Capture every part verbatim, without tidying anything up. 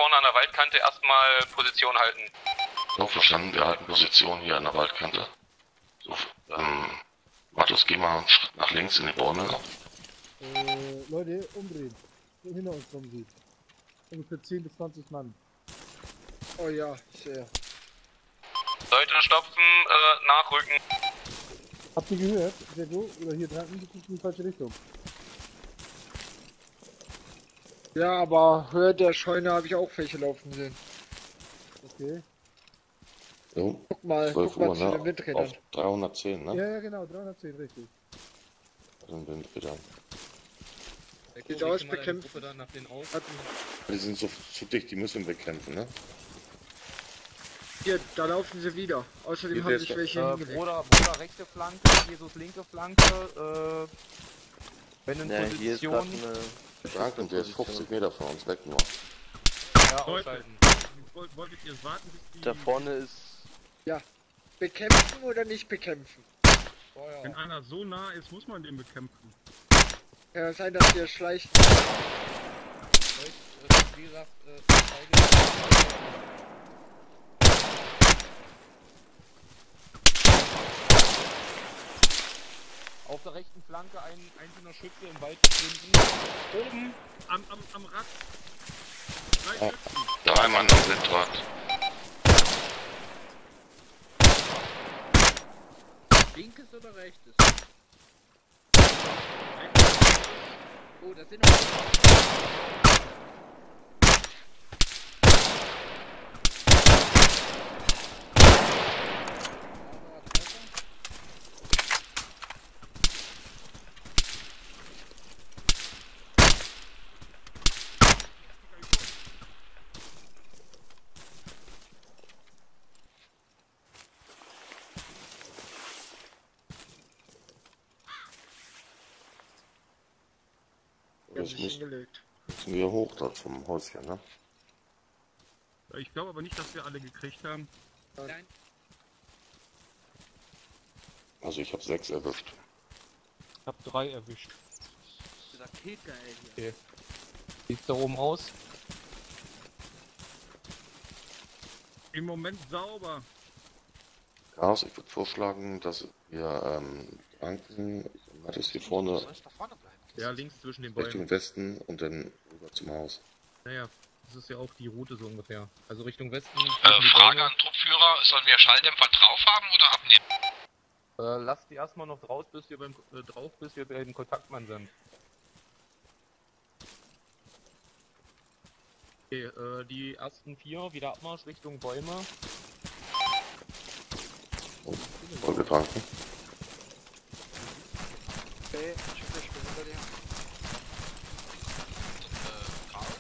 vorne an der Waldkante erstmal Position halten. So, verstanden, wir halten Position hier an der Waldkante. So, ähm, Matos, geh mal einen Schritt nach links in die Bäume. Äh, Leute, umdrehen. So hinter uns kommen sie. Ungefähr zehn bis zwanzig Mann. Oh ja, ich sehe. Leute stopfen, äh, nachrücken. Habt ihr gehört? Sehr gut. Oder hier dran, das ist in die falsche Richtung. Ja, aber hört der Scheune habe ich auch welche laufen sehen. Okay. Jo, Guck mal, zwölf guck mal Uhr, zu ne? den Windrädern. Auf dreihundertzehn, ne? Ja, ja, genau, dreihundertzehn, richtig. Also den Windrädern. Sieht aus, bekämpfen. Die sind so zu dicht, die müssen wir bekämpfen, ne? Hier, da laufen sie wieder. Außerdem Hier haben ist sich der- welche Äh, hingelegt. Bruder, Bruder, rechte Flanke, Jesus linke Flanke, äh, wenn in Ja, hier ist grad Position, eine... Frank, und der ist fünfzig Meter von uns weg nur. ja, ausschalten. Wolltet ihr warten, bis die... Da vorne ist... Bekämpfen oder nicht bekämpfen? Wenn einer so nah ist, muss man den bekämpfen. Kann ja sein, dass wir schleichen. Wie gesagt, äh, auf der rechten Flanke ein einzelner Schütze im Wald gefunden. Oben, am, am, am Rad. Drei Oh, Schützen. drei Mann am Windrad. Linkes oder rechtes? Rechts. Oh, das sind noch... Die haben Das sich müssen, hingelegt. müssen wir hoch dort vom Häuschen, ne? Ich glaube aber nicht, dass wir alle gekriegt haben. Nein. Also ich habe sechs erwischt. Ich hab drei erwischt. Raketgeil Okay. Sieht's da oben aus? Im Moment sauber. Chaos, ich würde vorschlagen, dass wir ähm, Franken, Matos hier vorne Ja, links zwischen den Bäumen. Richtung Westen und dann rüber zum Haus. Naja, das ist ja auch die Route so ungefähr. Also Richtung Westen. Äh, Frage an Truppführer, sollen wir Schalldämpfer drauf haben oder abnehmen? Äh, lasst die erstmal noch drauf, bis wir beim, äh, drauf, bis wir bei den Kontaktmann sind. Okay, äh, die ersten vier wieder Abmarsch Richtung Bäume. Oh, wollen wir Franken? Okay, ich bin hinter dir. Äh, Chaos?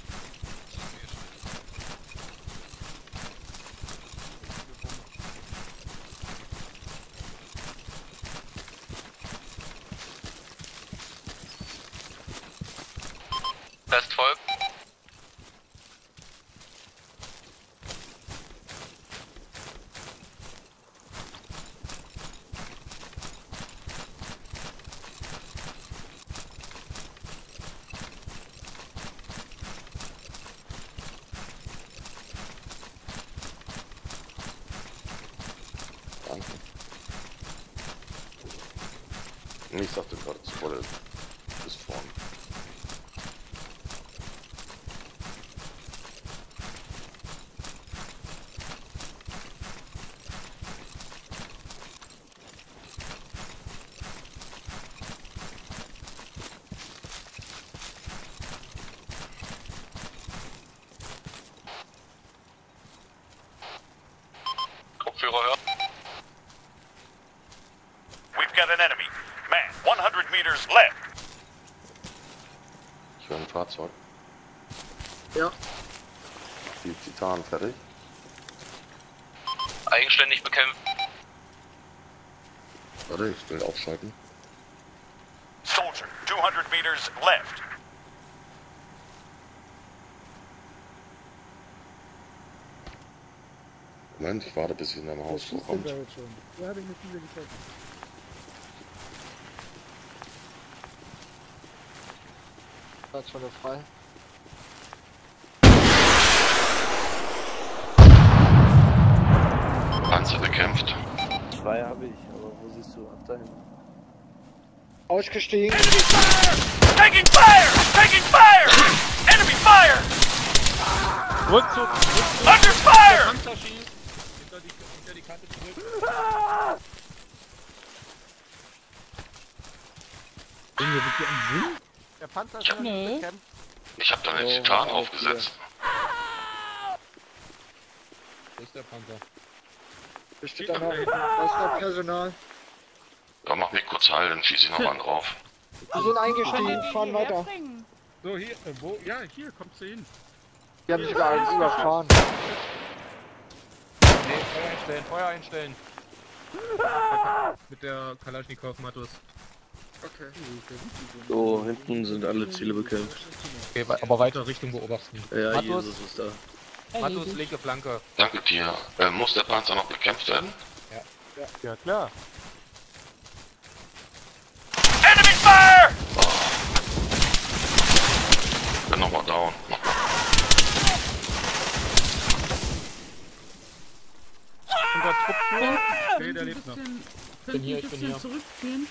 Fest voll. Franken. Ich sagte gerade zu voll bis vorne. Kopfhörer hören. We've got an enemy. Man, hundred meters left. Ich höre ein Fahrzeug. Ja. Die Titan fertig. Eigenständig bekämpfen. Warte, ich will aufschalten. Soldier, two hundred meters left. Moment, ich warte, bis ich in deinem Was Haus schießt denn vorkommt. da jetzt schon? Da habe ich eine viele geschossen. Platz von der frei. Panzer bekämpft? Zwei habe ich, aber wo siehst du? Ab dahin. Ausgestiegen. Enemy fire! Taking fire! Taking fire! Enemy fire! Rückzug! Rückzug! Under Der fire! Panzer schießt! Hinter die, hinter die Kante zurück! Junge, sind die am Sinn? Der Panzer ist noch nicht bekämpft. Ich habe da eine Oh, Titan auf aufgesetzt. Wo ist der Panzer? Da steht da noch, da ist noch Personal. Da mach mich kurz heil, dann schieße ich noch einen drauf. Die sind eingestiegen, fahren weiter. So, hier, äh, wo? Ja, hier, kommst du hin. Die haben sogar einen überfahren. Nee, Feuer einstellen, Feuer einstellen. Mit der Kalaschnikow, Matus. Okay. So, hinten sind alle Ziele bekämpft. Okay, aber weiter Richtung beobachten. Ja, Matus? Jesus ist da. Matus, linke Flanke. Danke dir. Äh, muss der Panzer noch bekämpft werden? Ja, klar. Enemy fire! Bin nochmal down. Unser Truppführer. Okay, der ein lebt noch. bisschen, Ich bin hier, ein ich bin bisschen hier. zurückziehen.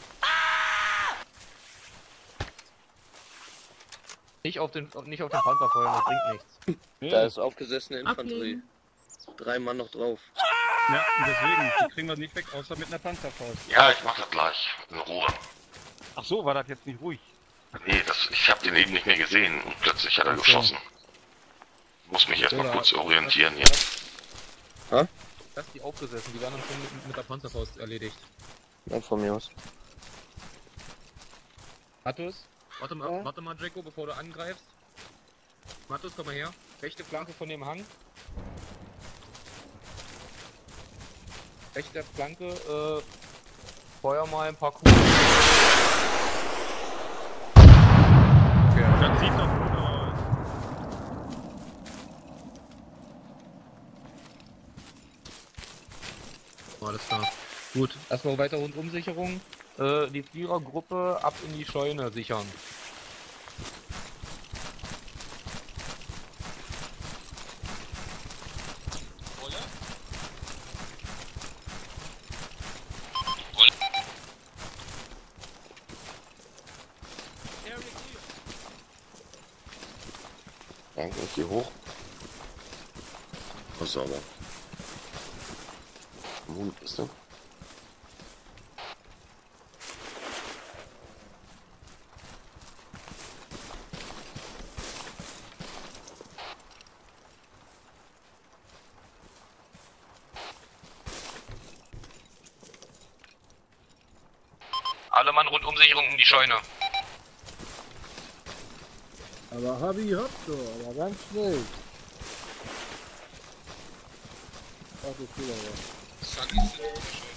Nicht auf den, nicht auf den Panzer feuern, das bringt nichts. Da ist aufgesessene Infanterie. Ablegen. Drei Mann noch drauf. Ja, deswegen, die kriegen wir nicht weg, außer mit einer Panzerfaust. Ja, ich mach das gleich. In Ruhe. Ach so, war das jetzt nicht ruhig? Nee, das, ich habe den eben nicht mehr gesehen und plötzlich hat er Ach so. geschossen. Muss mich erstmal Oder- kurz orientieren hier. Das die aufgesessen, die werden dann schon mit, mit der Panzerfaust erledigt. Ja, von mir aus. Matus, warte mal, Ja? warte mal, Jacko, bevor du angreifst. Matus, komm mal her. Rechte Flanke von dem Hang. Rechte Flanke, äh, feuer mal ein paar Kugeln. Okay, das sieht doch gut aus. Alles klar. Gut, erstmal weiter Rundumsicherung. Äh, die Vierergruppe ab in die Scheune sichern. Danke, ich geh hoch. Oh, sauber. Mondkiste. Alle Mann Rundumsicherung um die Scheune. Aber Habi, hopp so, aber ganz schnell. Ach, das geht aber.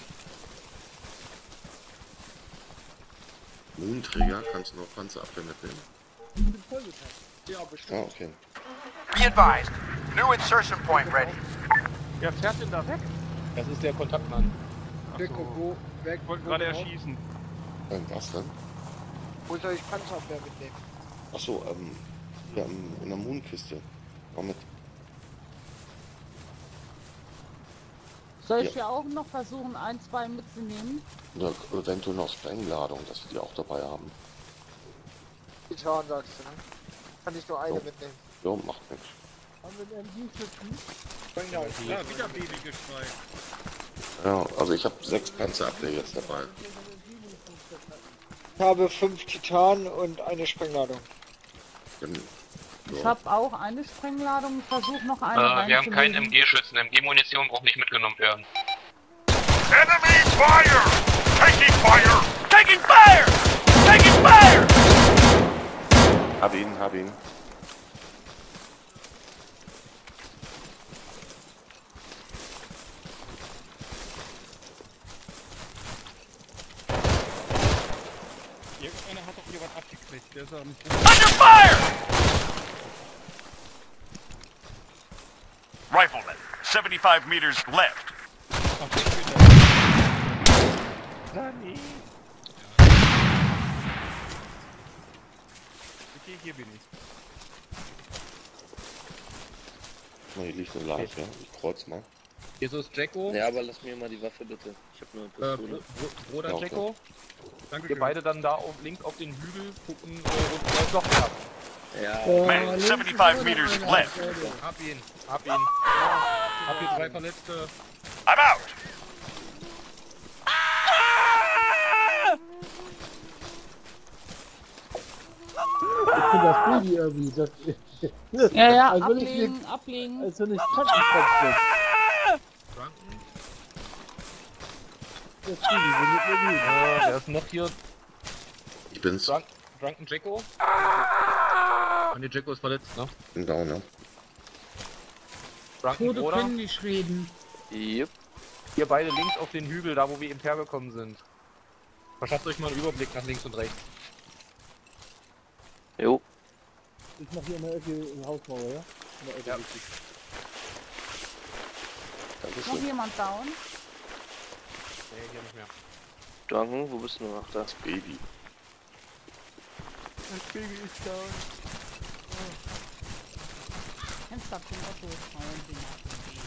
Monträger, kannst du noch Panzerabwehr mitnehmen? Ja, bestimmt. Ah, okay. Be advised. New insertion point ready. Wer fährt denn da weg? Das ist der Kontaktmann. Weg und wo? Weg. Ich wollte wo gerade genau? erschießen. Ähm, was denn? Wo soll ich Panzerabwehr mitnehmen? Achso, ähm, ja, in, in der Mondkiste. Komm mit. Soll ich Ja. ja auch noch versuchen, ein, zwei mitzunehmen? Oder eventuell noch Sprengladung, dass wir die auch dabei haben. Titan sagst du, ne? Kann ich nur eine So. mitnehmen. Jo, macht nichts. Haben wir einen M G-Schützen? Genau. Ja, wieder Babygeschrei. Ja, also ich habe sechs Panzerabwehr jetzt dabei. Ich habe fünf Titan und eine Sprengladung. Dann, Ich so. habe auch eine Sprengladung, versuche noch eine Äh, wir haben keinen reinzulegen. M G-Schützen. M G-Munition braucht nicht mitgenommen werden. Enemy fire! Taking fire! Taking fire! Taking fire! Hab ihn, hab ihn. Irgendeiner hat doch hier was abgekriegt. Der ist am Under fire! Rifleman, seventy-five meters left. Sani! Okay, hier bin ich. Na, hier liegt eine Leiche, ich kreuz mal. Jesus Jacko. Ja, aber lass mir mal die Waffe bitte. Ich hab nur eine Äh, Pistole. Bro Bro Bruder Ja, okay. Jacko. Danke Ihr beide dann da auf, links auf den Hügel gucken, äh, wo das Loch habt. Ja. Oh, Man, links seventy-five ist meters einer, left. Leute. Hab ihn, hab ihn. Hab hier drei Verletzte. I'm out. Ich finde das Baby irgendwie. Das, Ja, ja, als wenn ich ablegen, mir, ablegen. als wenn ich Krankenplatz bin. Drunken. Das Baby, wir mit mir lieben. Äh, wer ist noch hier? Ich bin's. Drunk Drunken Jacko. Ah, ne, Jacko ist verletzt, ne? Bin down, ja. Drunken Tote Bruder. können nicht reden. Yep. Ihr beide links auf den Hügel, da wo wir eben hergekommen sind. Verschafft euch mal einen Überblick nach links und rechts. Jo. Ich mach hier in der Ecke eine Hausmauer, ja? In der Ecke Ja. richtig. Noch Dankeschön. jemand down? Nee, hier nicht mehr. Drunken, wo bist du noch da? Baby. Das Baby ist down. Fenster ab dem Otto. Hauen Sie nach dem Baby.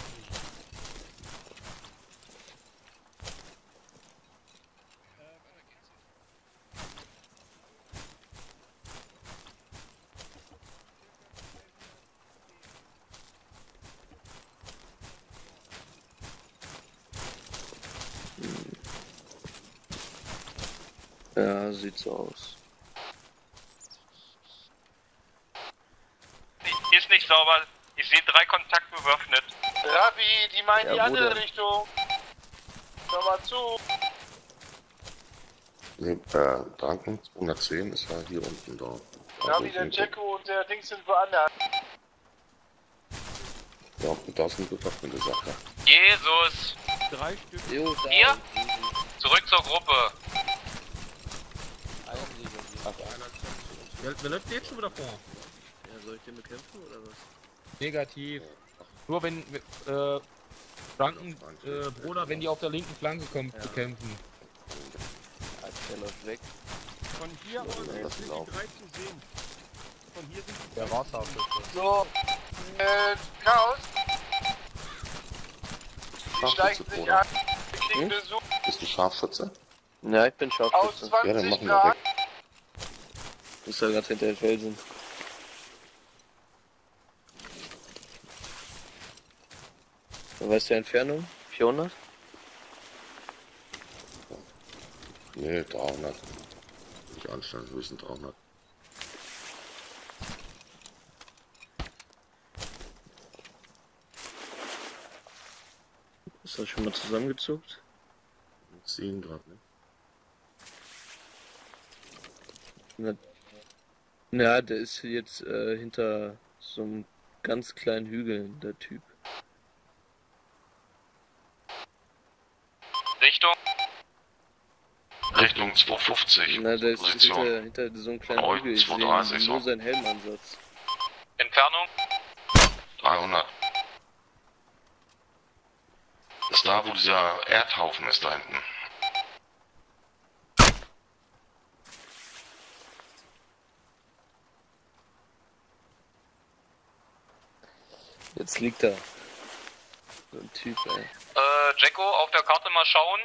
Ja, sieht so aus. Ist nicht sauber. Ich sehe drei Kontakte bewaffnet. Ravi, die meinen Ja, die andere Bruder. Richtung. Hör mal zu. Nee, äh, Drunken zweihundertzehn ist ja hier unten da. Ravi, der Jacko und der Dings sind woanders. Ja, und da sind bewaffnete Sachen. Jesus. Drei Stück. Jo, da. Hier? Zurück zur Gruppe. Wer, wer läuft jetzt schon wieder vor? Ja, soll ich den bekämpfen oder was? Negativ. Nur wenn, äh, Drunken, äh, Bruder, wenn die auf der linken Flanke kommen, Ja. zu kämpfen. Also, der läuft weg. Von hier aus Ja, sind das die laufen. drei zu sehen. Von hier sind die Der Wasserschütze. so. Äh, Chaos. Die Scharfschütze, steigen sich Bruder. an. Wir kriegen Hm? Besuch Bist du Scharfschütze? Ja, ich bin aus Scharfschütze. Ja, dann zwanzig machen wir Grad. weg. Du bist ja gerade hinter den Felsen. Was ist die Entfernung? vierhundert? Nee, dreihundert. Nicht anstellen, höchstens dreihundert. Ist das schon mal zusammengezuckt? Ziehen gerade, ne? Na, na, der ist jetzt äh, hinter so einem ganz kleinen Hügel, der Typ. Richtung. Richtung zweihundertfünfzig. Na, der ist Position. hinter, hinter so einem kleinen Oh, Hügel. Ich sehe zweihundertdreißig nur so. seinen Helmansatz. Entfernung. dreihundert. Ist da, wo dieser Erdhaufen ist, da hinten. Jetzt liegt da. So ein Typ, ey. Äh, Jacko, auf der Karte mal schauen.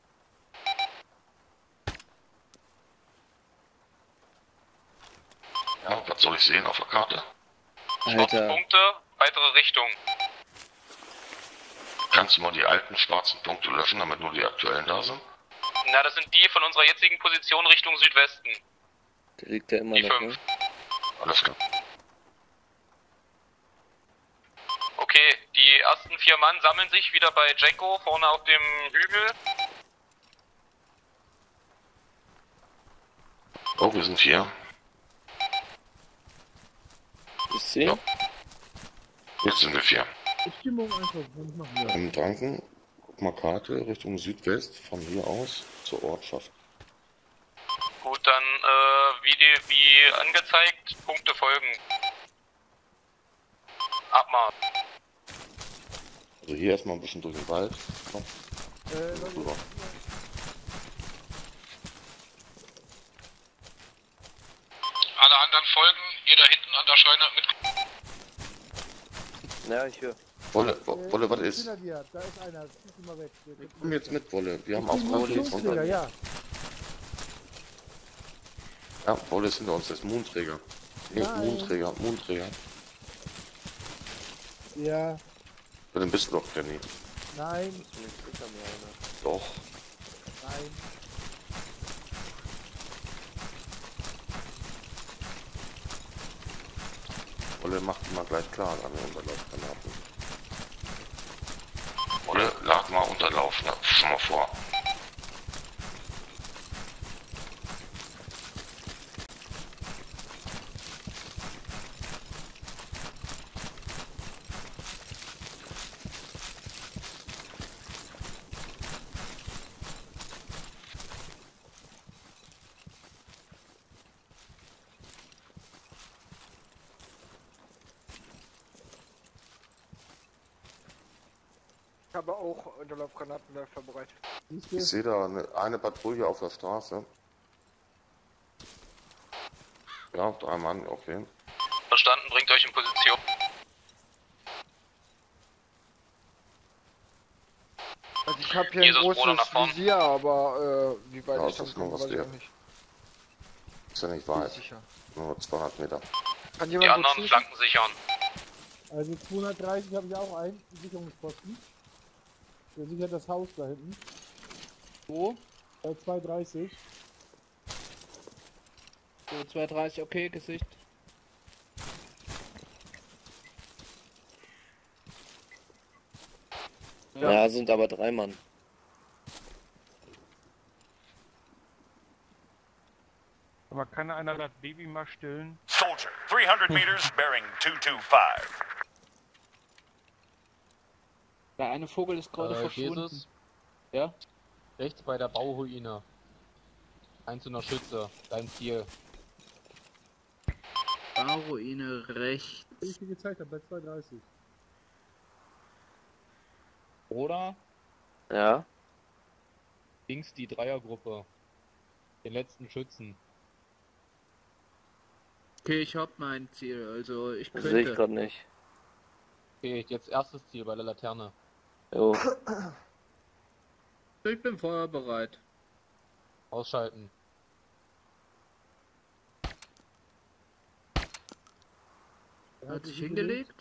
Ja, was soll ich sehen auf der Karte? Schwarze Alter, Punkte, weitere Richtung. Kannst du mal die alten schwarzen Punkte löschen, damit nur die aktuellen da sind? Na, das sind die von unserer jetzigen Position Richtung Südwesten. der liegt da immer Die noch, fünf. ne? Alles klar. Okay, die ersten vier Mann sammeln sich wieder bei Jacko vorne auf dem Hügel. Oh, wir sind hier. Ist sie? Ja. Jetzt sind wir vier. Stimmung einfach, was machen wir? Am Drunken, guck mal Karte, Richtung Südwest, von hier aus zur Ortschaft. Gut, dann äh, wie, die, wie angezeigt, Punkte folgen. Abmarsch. Also hier erstmal ein bisschen durch den Wald. Komm, Äh, Leute, rüber. Alle anderen folgen, ihr da hinten an der Scheune mit. Ja, ich höre. Wolle, Wo- Äh, Wolle, was ich ist? bin dir. Da ist einer. Schieß ihn mal weg. Der- der- Komm jetzt mit, Wolle. Wir haben Ich auch bin Wolle jetzt Monträger, unter. ja. Ja, Wolle ist hinter uns, das ist Moonträger. Nee, Nein. Moonträger, Moonträger. Ja, Ja, dann bist du doch, Kenny. nein, Zumindest hinter mir einer. Doch. nein. Wolle macht immer gleich klar an den Unterlaufgranaten. Wolle, lad mal Unterlauf ne, schon mal vor. Ich habe auch Unterlaufgranatenwerfer bereit. Siehst du? Ich sehe da eine, eine Patrouille auf der Straße. Ja, drei Mann, okay. Verstanden, bringt euch in Position. Also ich habe hier ein Jesus, Bruder, nach großes vorn. Visier, aber äh, wie weit Ja, ich das ist dann nur komme, was weiß ich der- auch nicht. Ist ja nicht Bin weit. sicher. Nur zweihundert Meter. Kann Die jemand gut anderen schießen? Flanken sichern. Also zweihundertdreißig habe ich auch einen Sicherungsposten. Der sichert das Haus da hinten. Wo? Bei zweihundertdreißig. So, zweihundertdreißig, okay, Gesicht. Ja, sind aber drei Mann. Aber kann einer das Baby mal stillen? Soldier, three hundred meters, bearing two two five. Der eine Vogel ist gerade Äh, verschwunden. Jesus. Ja? Rechts bei der Bauruine. Einzelner Schütze, dein Ziel. Bauruine rechts. Wie ich dir gezeigt habe, bei zweihundertdreißig. Oder Ja. links die Dreiergruppe. Den letzten Schützen. Okay, ich hab mein Ziel, also ich Das sehe ich könnte. gerade nicht. Okay, jetzt erstes Ziel bei der Laterne. Jo. Ich bin feuerbereit. Ausschalten. Hat sich hingelegt?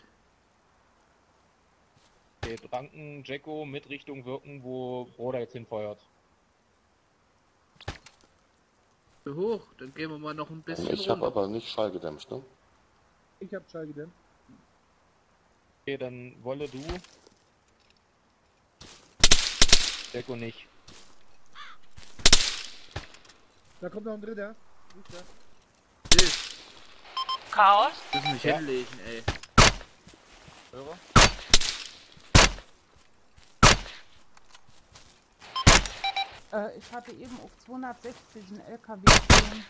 Okay, Dranken, Jacko mit Richtung wirken, wo Broder jetzt hinfeuert. So hoch, dann gehen wir mal noch ein bisschen Ich habe runter. aber nicht schallgedämpft, ne? Ich habe Schall gedämpft. Okay, dann Wolle du. Jacko nicht. Da kommt noch ein dritter. Nicht da. Chaos? Das mich Ja. hinlegen, ey. Höre? Äh, ich hatte eben auf zweihundertsechzig einen L K W gesehen.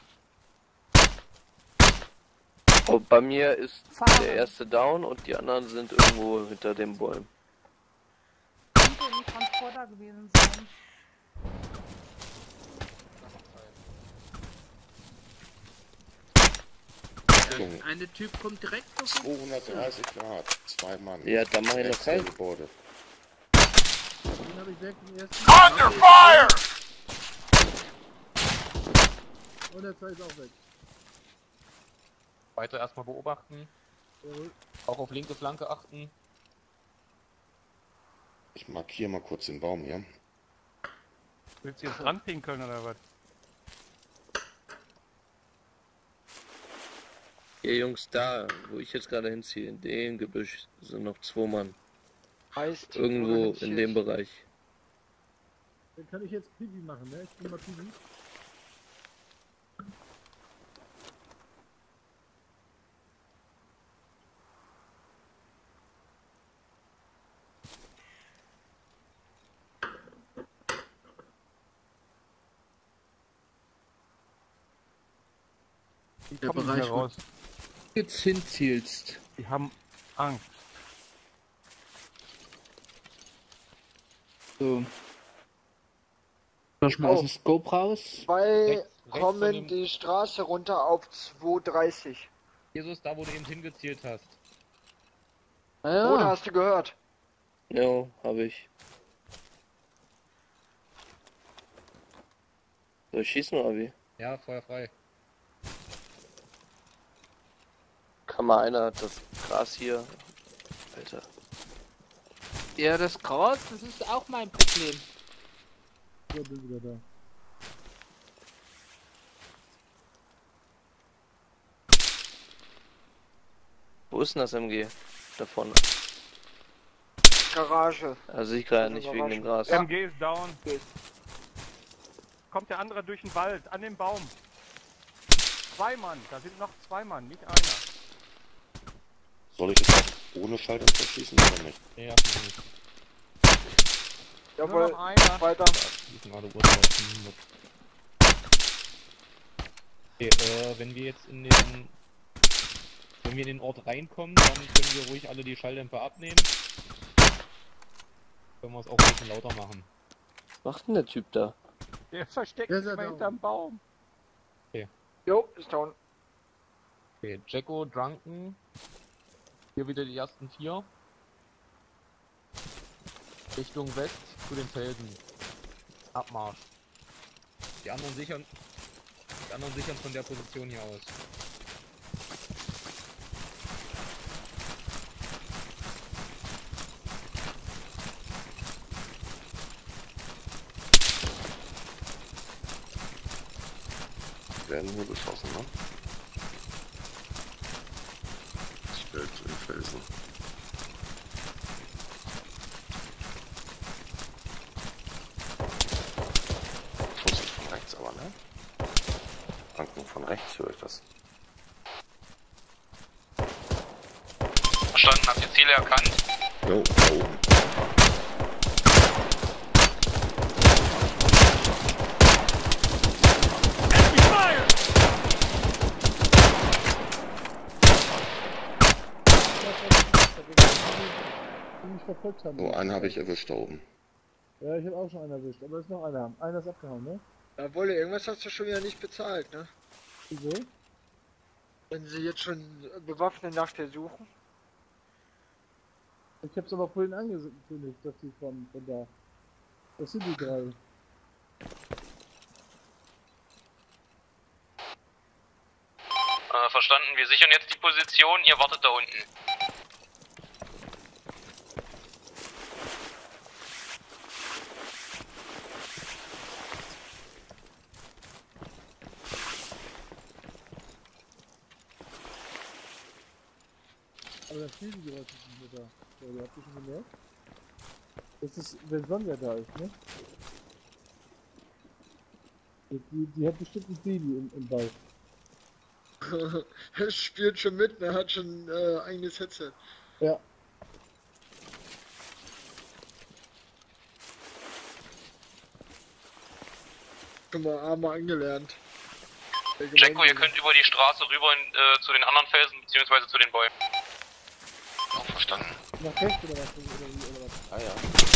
Oh, bei mir ist Fahrer. der erste down und die anderen sind irgendwo hinter den Bäumen. Könnte ein Transporter gewesen sein. Der eine Typ kommt direkt auf uns. zweihundertdreißig Grad, zwei Mann. Ja, dann mach ich noch Rechts der rein. Gebäude. Den habe ich weg, den ersten. Under fire! Und der zweite ist auch weg. Weiter erstmal beobachten. Jawohl. Auch auf linke Flanke achten. Ich markiere mal kurz den Baum hier. Willst du jetzt ranpinkeln oder was? Ihr Jungs, da, wo ich jetzt gerade hinziehe, in dem Gebüsch, sind noch zwei Mann. Heißt, Irgendwo oder in dem Bereich. Dann kann ich jetzt Pipi machen, ne? Ich bin mal Pipi. Die Der kommen Bereich, hier wo raus. du jetzt hinzielst. Die haben Angst. So. Mach mal aus dem Scope raus. Zwei Rechts- rechts von kommen dem- die Straße runter auf zweihundertdreißig. Jesus, da wo du eben hingezielt hast. Oder Ja, hast du gehört? Jo, hab ich. Soll ich schießen oder wie? Ja, Feuer frei. Kann mal einer das Gras hier... Alter. Ja, das Gras, das ist auch mein Problem. So, bin wieder da. Wo ist denn das M G? Da vorne. Garage. Also ich gerade nicht wegen dem Gras. M G ist down. Kommt der andere durch den Wald, an den Baum. Zwei Mann, da sind noch zwei Mann, nicht einer. Soll ich jetzt ohne Schalter verschießen oder nicht? Ja, nicht. Jawohl, Nur noch einer. weiter. Die sind alle runterlaufen. Okay, äh, wenn wir jetzt in den... Wenn wir in den Ort reinkommen, dann können wir ruhig alle die Schalldämpfer abnehmen. Können wir es auch ein bisschen lauter machen. Was macht denn der Typ da? Der versteckt Der sich ist ja mal down. hinterm Baum. Jo, ist down. Okay, Jacko, Drunken. Hier wieder die ersten vier. Richtung West zu den Felsen. Abmarsch. Die anderen sichern. Die anderen sichern von der Position hier aus. Werden hier beschossen, ne? Ich will zu den Felsen. Schuss ist von rechts aber, ne? Danken von rechts höre ich das. Verstanden, habt ihr Ziele erkannt? Jo, da oben. Enemy fire! Die mich verfolgt haben. So, einen habe ich erwischt da oben. Ja, ich habe auch schon einen erwischt, aber es ist noch einer. Einer ist abgehauen, ne? Da Wolle, irgendwas hast du schon wieder nicht bezahlt, ne? Wieso? Wenn sie jetzt schon bewaffnet nach dir suchen. Ich hab's aber vorhin angekündigt, dass die kommen von da. Das sind die drei. Äh, verstanden, wir sichern jetzt die Position, ihr wartet da unten. Aber da fliegen die Leute nicht mehr da. So, ihr habt ihr schon gemerkt? Das ist, wenn Sonja da ist, ne? Die, die hat bestimmt ein Baby im, im Bauch. Er spielt schon mit, er hat schon äh, eigenes Headset. Ja. Schon mal einmal angelernt. Jacko, ihr könnt über die Straße rüber in, äh, zu den anderen Felsen, beziehungsweise zu den Bäumen. Auch verstanden. Nach rechts oder was? Oder, wie, oder was? Ah ja.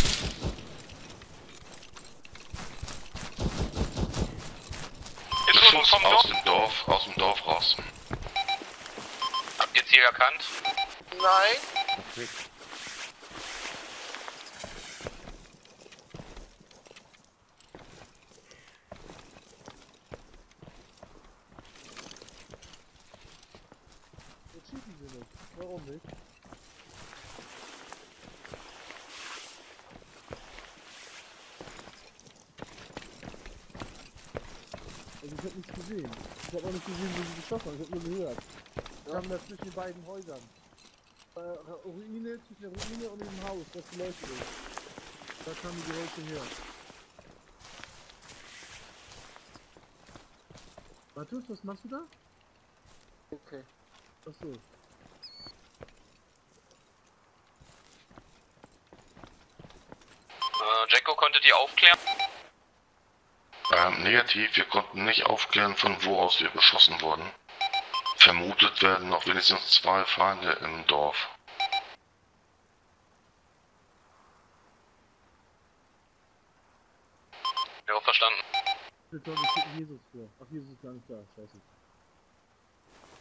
Ist schon Schuss vom aus Dorf. dem Dorf, aus dem Dorf raus. Habt ihr Ziel erkannt? Nein. Jetzt schießen sie nicht. Warum nicht? Also ich hab nichts gesehen. Ich hab auch nicht gesehen, wie sie geschossen haben. Ich hab nur gehört. Wir haben da zwischen den beiden Häusern. Äh, Ruine, zwischen der Ruine und dem Haus, das beleuchtet ist. Da kamen die Geräusche her. Martus, was machst du da? Okay. Achso. Äh, Jacko konnte die aufklären. Ähm, negativ, wir konnten nicht aufklären, von wo aus wir beschossen wurden. Vermutet werden noch wenigstens zwei Feinde im Dorf. Ja, verstanden. Ich glaube, ich schicke Jesus vor. Ach, Jesus ist gar nicht da. Scheiße.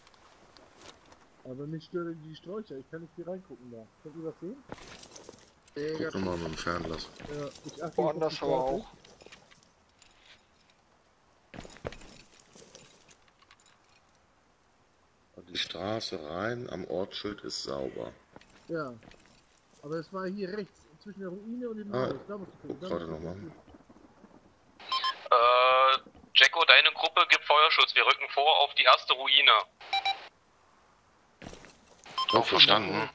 Aber mich stören die Sträucher. Ich kann nicht hier reingucken da. Könnt ihr das sehen? Guck nochmal mit dem Fernglas. Ja, ich achte Woanders jetzt auf aber die auch. Die Straße rein am Ortsschild ist sauber. Ja. Aber es war hier rechts, zwischen der Ruine und dem Ah, Haus. Da musst du gucken. guck Da gerade musst du nochmal. gucken. Äh, Jacko, deine Gruppe gibt Feuerschutz. Wir rücken vor auf die erste Ruine. Doch, verstanden.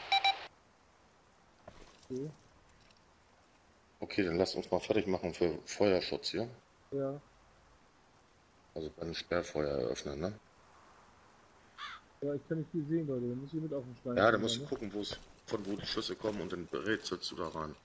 Okay. Okay, dann lasst uns mal fertig machen für Feuerschutz hier. Ja. Also beim Sperrfeuer eröffnen, ne? Ja, ich kann nicht viel sehen, Leute. Da muss ich mit auf den Stein. Ja, da gehen, musst du ne? gucken, wo es von wo die Schüsse kommen und dann rätselst du da rein.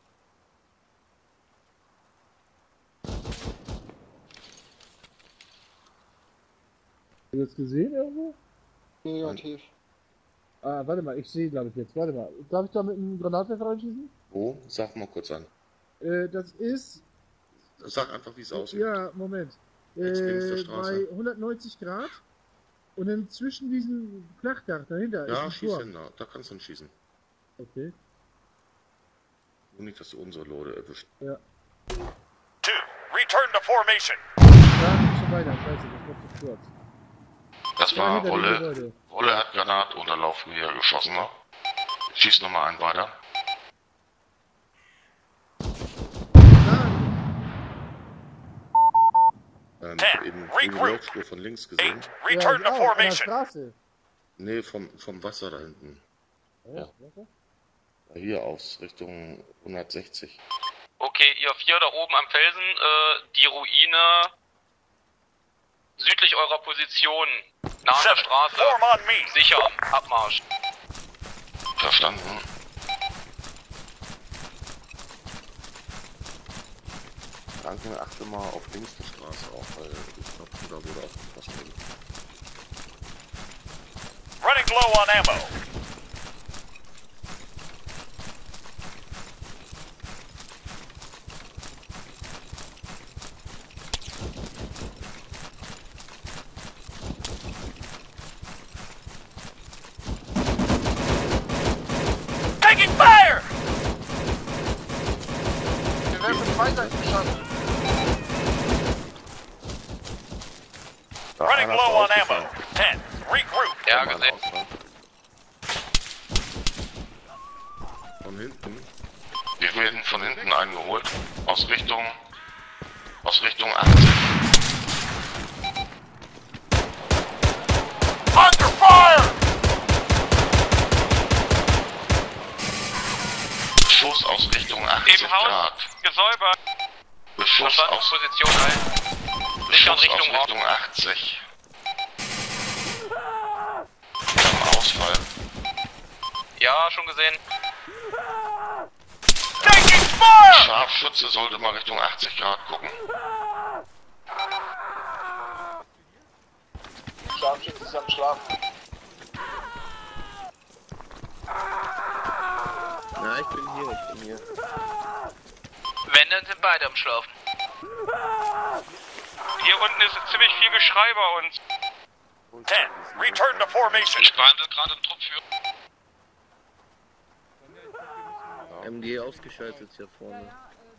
Hast du jetzt gesehen irgendwo? Negativ. Ah, warte mal, ich sehe, glaube ich, jetzt. Warte mal. Darf ich da mit einem Granatwerfer reinschießen? Wo? Sag mal kurz an. Äh, das ist. Sag einfach, wie es aussieht. Ja, Moment. Jetzt links der Äh, Straße. bei hundertneunzig Grad. Und dann zwischen diesem Flachdach dahinter ist Ja, ein schieß Tor. hin da. Da kannst du ihn schießen. Okay. Nur nicht, dass du unsere Leute erwischt. Ja. Two, return to formation. Ja, nicht schon weiter. Scheiße, das war zu kurz. Das Ja, war hinter dem Wolle. Gebäude. Wolle hat Granatunterlauf hier geschossen, ne? Schieß nochmal einen weiter. Ähm, ich hab eben grüne Laufspur von links gesehen. Eight, Ja, return ich to auch, an der formation. Straße. Nee, vom, vom Wasser da hinten. Ja. Ja. Hier aus Richtung hundertsechzig. Okay, ihr vier da oben am Felsen, äh, die Ruine südlich eurer Position, nah an der Seven, Straße. form on me. Sicher, Abmarsch. Verstanden. Danke, achte mal auf links der Straße auch, weil ich glaube, da wurde auch was drin. Running low on ammo. Taking fire! Wir werden mit Weiter geschossen. Da, Running einer ist low on ausgefallen. ammo. Ten, regroup. Ja, Mal gesehen. Ausfall. Von hinten. Wir werden von hinten eingeholt. Aus Richtung. Aus Richtung achtzig. Under fire! Beschuss aus Richtung achtzig Im Haus Grad. gesäubert. Beschuss Verstanden, aus, Position halten. Sicher Beschuss Richtung aus Ort. Richtung achtzig. Am Ausfall. Ja, schon gesehen. Taking fire! Scharfschütze sollte mal Richtung achtzig Grad gucken. Scharfschütze ist am Schlafen. Na, ich bin hier, ich bin hier. Wenn, dann sind beide am Schlafen. Hier unten ist ziemlich viel Geschrei bei uns. Ten, return to formation. Ich behandle gerade einen Trupp für. M G ausgeschaltet hier vorne.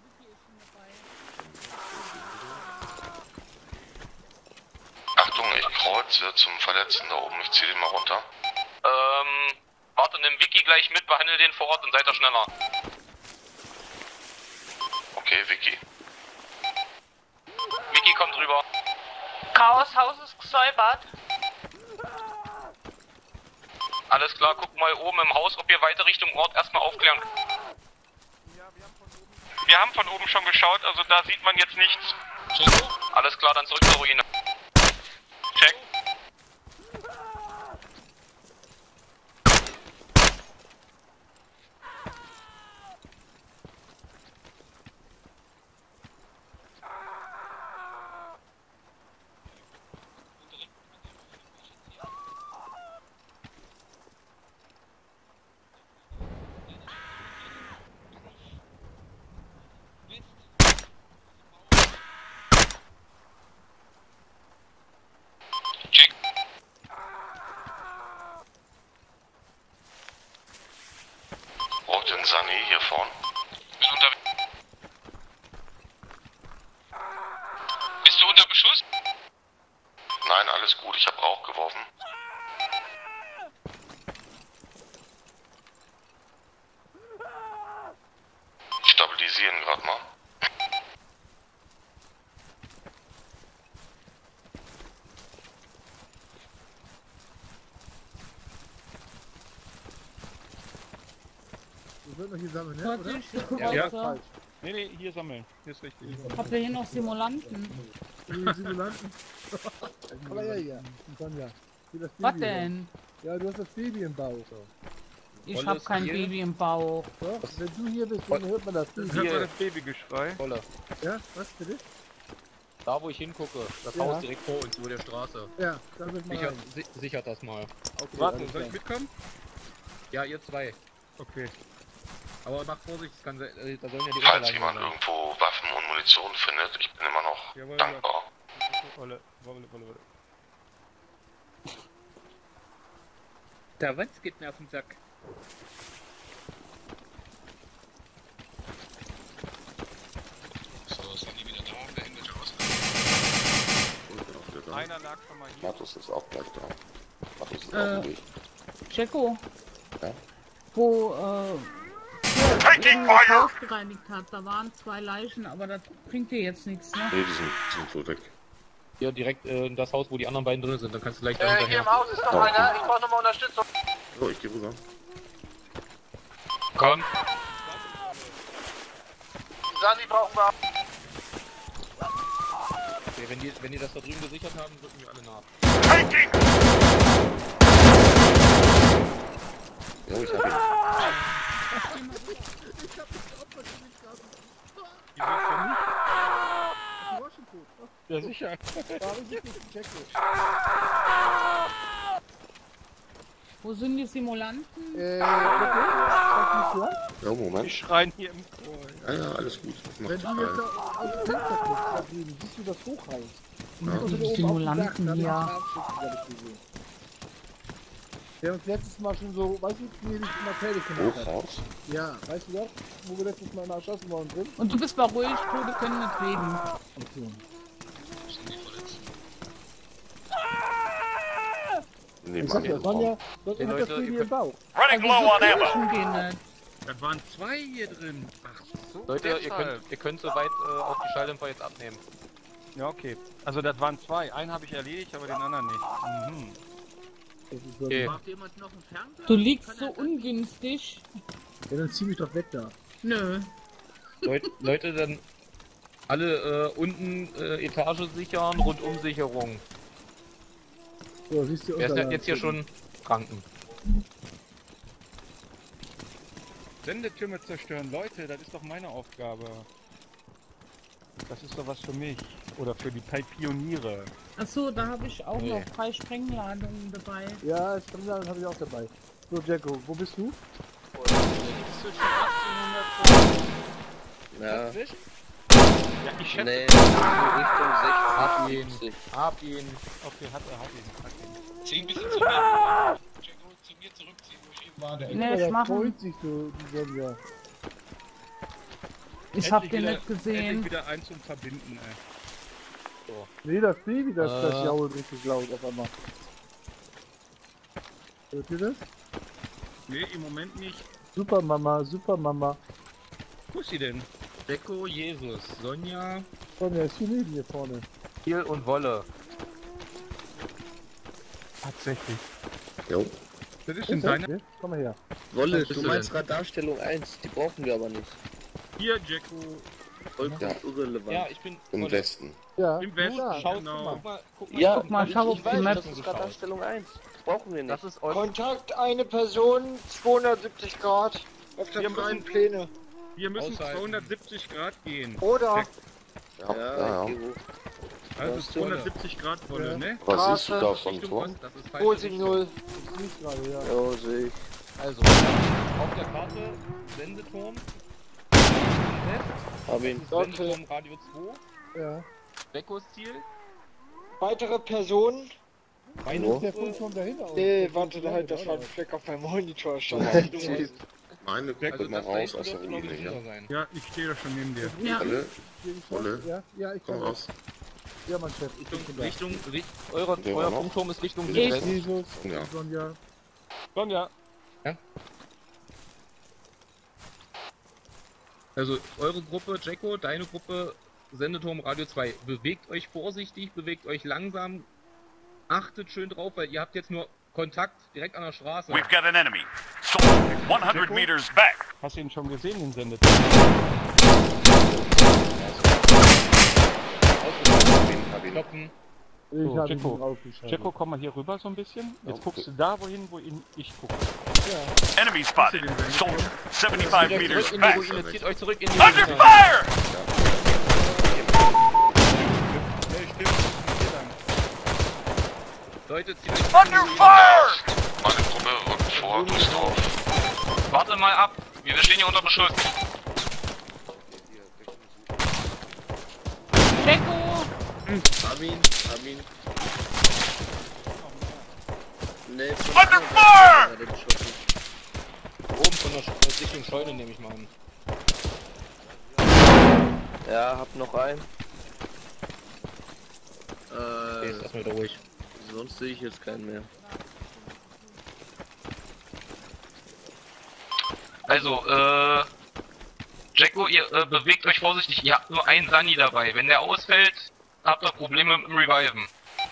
Achtung, ich kreuze zum Verletzten da oben. Ich ziehe den mal runter. Ähm, warte, nimm Vicky gleich mit, behandle den vor Ort und seid da schneller. Okay, Vicky. Vicky kommt rüber. Chaos Haus ist gesäubert. Alles klar, guck mal oben im Haus, ob ihr weiter Richtung Ort erstmal aufklären. Wir haben von oben schon geschaut, also da sieht man jetzt nichts. Alles klar, dann zurück zur Ruine. Check. Schuss? Nein, alles gut, ich habe Rauch geworfen. Stabilisieren gerade mal. Wir sollten noch hier sammeln, ne? Warte, Oder? ich guck Ja. ja. Falsch. Nee, nee, hier sammeln. Hier ist richtig. Habt ihr hier noch Simulanten? Die Simulanten. Aber ja, ja. Sonja. Hier das Was Baby. denn? Ja, du hast das Baby im Bauch. Ich Wolle hab ist kein hier. Baby im Bauch. Doch, wenn du hier bist, dann hört man das Dann Baby. hört man das Babygeschrei. Voller. Ja, was bitte? Da wo ich hingucke, das Ja. Haus direkt vor uns über der Straße. Ja, da müssen wir Sicher, rein. si sichert das mal. Okay, Warte, alles soll ich klar. mitkommen? Ja, ihr zwei. Okay. Aber macht Vorsicht, es kann sein, äh, da sollen ja die Falls Unterlagen jemand sein. irgendwo Waffen und Munition findet, ich bin immer noch Jawohl, dankbar. Wolle, wolle, wolle, wolle. Der Wanz geht mir auf den Sack. So, ist Sandy wieder da? Beendet aus. Einer lag schon mal hier. Matus ist auch gleich da. Matus ist Äh. auf dem Weg. Jacko. Ja? Wo, äh, Taking das Haus gereinigt hat, da waren zwei Leichen, aber das bringt dir jetzt nichts, ne? Nee, die sind, sind wohl weg. Hier direkt äh, in das Haus, wo die anderen beiden drin sind, dann kannst du gleich da Äh, hier hinterher. im Haus ist noch einer, ich brauche nochmal Unterstützung. So, ich geh rüber. Komm. Sani brauchen wir. Okay, wenn die, wenn die das da drüben gesichert haben, rücken wir alle nach. Taking! Jo, ich hab ihn. Die sind schon nicht. Du warst schon tot. Ach, Ja, sicher. da ist es nicht Jacko. Wo sind die Simulanten? Äh, Jacko? Kannst du mich hören? Ja, Moment. Die schreien hier im Chor. Ja, ja, alles gut. Das macht Wenn du jetzt da aus dem Fenster guckst, da drüben, siehst du das Hochhaus. Ja. Und Die oben auf dem Simulanten Dach, da hier. haben wir Scharfschützen, glaub ich, gesehen. Der uns letztes Mal schon so, weißt du, wie ich mal fertig gemacht hat. Hochhaus? Ja, weißt du das? Wo wir letztes Mal mal erschossen worden sind? Und du bist mal ruhig, Tote können nicht reden. Okay. Nee, Ich sag ja, Sonja, das Hey, hat das Leute, Baby ihr im Bauch. Running Also low so on ammo. knutschen gehen nicht. Das waren zwei hier drin. Ach so. Leute, ihr deshalb. könnt, ihr könnt soweit äh, auch die Schalldämpfer jetzt abnehmen. Ja, okay. Also das waren zwei. Einen habe ich erledigt, aber den anderen nicht. Mhm. Das ist so Okay. Braucht jemand noch einen Fernseher? Du liegst so ungünstig. Ja, dann zieh mich doch weg da. Nö. Leute, Leute, dann alle äh, unten äh, Etage sichern, Rundumsicherung. So, siehst du Wer ist denn Unterlagen. jetzt hier schon Kranken? Sendetürme zerstören. Leute, das ist doch meine Aufgabe. Das ist doch was für mich. Oder für die Pi- Pioniere. Achso, da habe ich auch Nee. noch drei Sprengladungen dabei. Ja, Sprengladung habe ich auch dabei. So, Jacko, wo bist du? Ja, Ja, ich schätze. nee, Richtung Ab sechzig, ihn. siebzig. Ab ihn. Okay, hat er, hat ihn. Hat ihn. Zieh ein bisschen zu mir. Jacko, zu mir zurückziehen, wo ich eben war. Der Nee, ich der mach freut sich so, die Sonja. Ich hab Endlich den wieder- nicht gesehen. Endlich wieder eins zum Verbinden, ey. Nee, das Baby, das, das Äh. jault richtig laut auf einmal. Hört ihr das? Nee, im Moment nicht. Super Mama, super Mama. Wo ist sie denn? Deko, Jesus, Sonja, Sonja ist hier neben mir vorne. Kiel und Wolle. Tatsächlich. Jo. Das ist Ist in das? seiner. Nee? Komm mal her. Wolle, bist du du meinst Radarstellung eins, die brauchen wir aber nicht. Hier, Jacko. Vollkommen Ja. irrelevant. Ja, ich bin Im Wolle. Westen. Ja, Im Westen. ja. Schaut, genau. guck mal, guck mal, Ja, Guck mal, ich, schau ich auf die weiß, Map. das ist Radarstellung eins. Das brauchen wir nicht. Das ist eure. Kontakt eine Person, zweihundertsiebzig Grad auf der Wir freien müssen- Pläne. Wir müssen Aushalten. zweihundertsiebzig Grad gehen. Oder Ja, ja, ja, ja. ich geh hoch. Also Das ist zweihundertsiebzig Grad Wolle, Ja. ne? Was siehst du da Straße, von Richtung Tor? Ost, das ist falsche Posing Richtung. null. Ich seh's gerade, ja. Jo, seh ich. Also, auf der Karte Sendeturm. West, Hab ihn. das ist Sendeturm Radio zwei. Ja. Dekos Ziel. Weitere Personen? Einer Wo? ist der Funkturm dahinter. aus. Nee, warte, halt, das war ein Fleck auf meinem Monitor. Schau mal. Meine Also guckt mal das da raus hinten aus der dürfte, glaub ich, Ruine hier. sicher sein. Ja, ich stehe da schon neben dir. Ja, Alle, Hier, ich Wolle. Ja, ja, ich komm komm raus. Ja, mein Chef, ich bin Richtung, Richtung, Richtung, euer, Der euer war noch? Funkturm ist Richtung Ich. Südwest. Jesus, Ja. Sonja. Sonja. Also eure Gruppe, Jacko, deine Gruppe, Sendeturm Radio zwei. Bewegt euch vorsichtig, bewegt euch langsam. Achtet schön drauf, weil ihr habt jetzt nur Kontakt direkt an der Straße. We've got an enemy. Soldier, hundred meters back. Hast du ihn schon gesehen, den Sendet? Kloppen. Ich So, habe ihn Jacko. draufgeschrieben. Jacko, komm mal hier rüber so ein bisschen. Jetzt guckst du da wohin, wo ihn ich gucke. Enemy spotted. Soldier, seventy-five Zieht euch meters zurück in die back. Ruine, zieht euch zurück in die Under Ruine. fire! Leute, zieht euch zurück in die Under Ruine. fire! Meine Gruppe rückt vor, grüßt drauf. Warte mal ab. Wir stehen hier unter Beschuss. Jacko! Armin, Armin. Nee, Under fire! Oben von der Sch- Richtung Scheune nehme ich mal an. Ja, hab noch einen. Okay, ist Äh, erstmal wieder ruhig. sonst sehe ich jetzt keinen mehr. Also, äh... Jacko, ihr äh, bewegt euch vorsichtig. Ihr habt nur einen Sunny dabei. Wenn der ausfällt, habt ihr Probleme mit dem Reviven.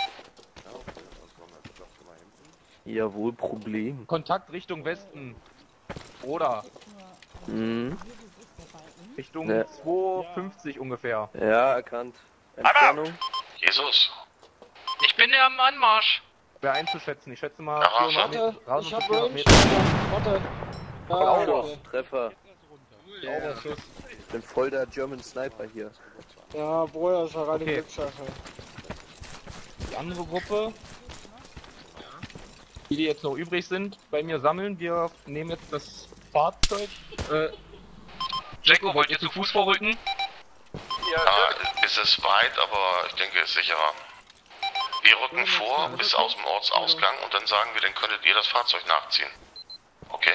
Jawohl, Problem. Kontakt Richtung Westen. Oder Mhm. Richtung Ne. zweihundertfünfzig ungefähr. Ja, erkannt. Entfernung? Jesus. Ich bin ja am Anmarsch. Schwer einzuschätzen. Ich schätze mal Garage. vierhundert Meter. Warte, ich hab vierhundert Range. Meter. Warte. Sauber, Ah, Treffer. Sauber Schuss. Ich bin voll der German Sniper hier. ja, Bruder, das war reine Okay. Glückssache. Die andere Gruppe, die, die jetzt noch übrig sind, bei mir sammeln. Wir nehmen jetzt das Fahrzeug. Äh, Jacko, wollt ihr zu Fuß vorrücken? Ja, es ist weit, aber ich denke, es ist sicherer. Wir rücken vor bis aus dem Ortsausgang und dann sagen wir, dann könntet ihr das Fahrzeug nachziehen. Okay?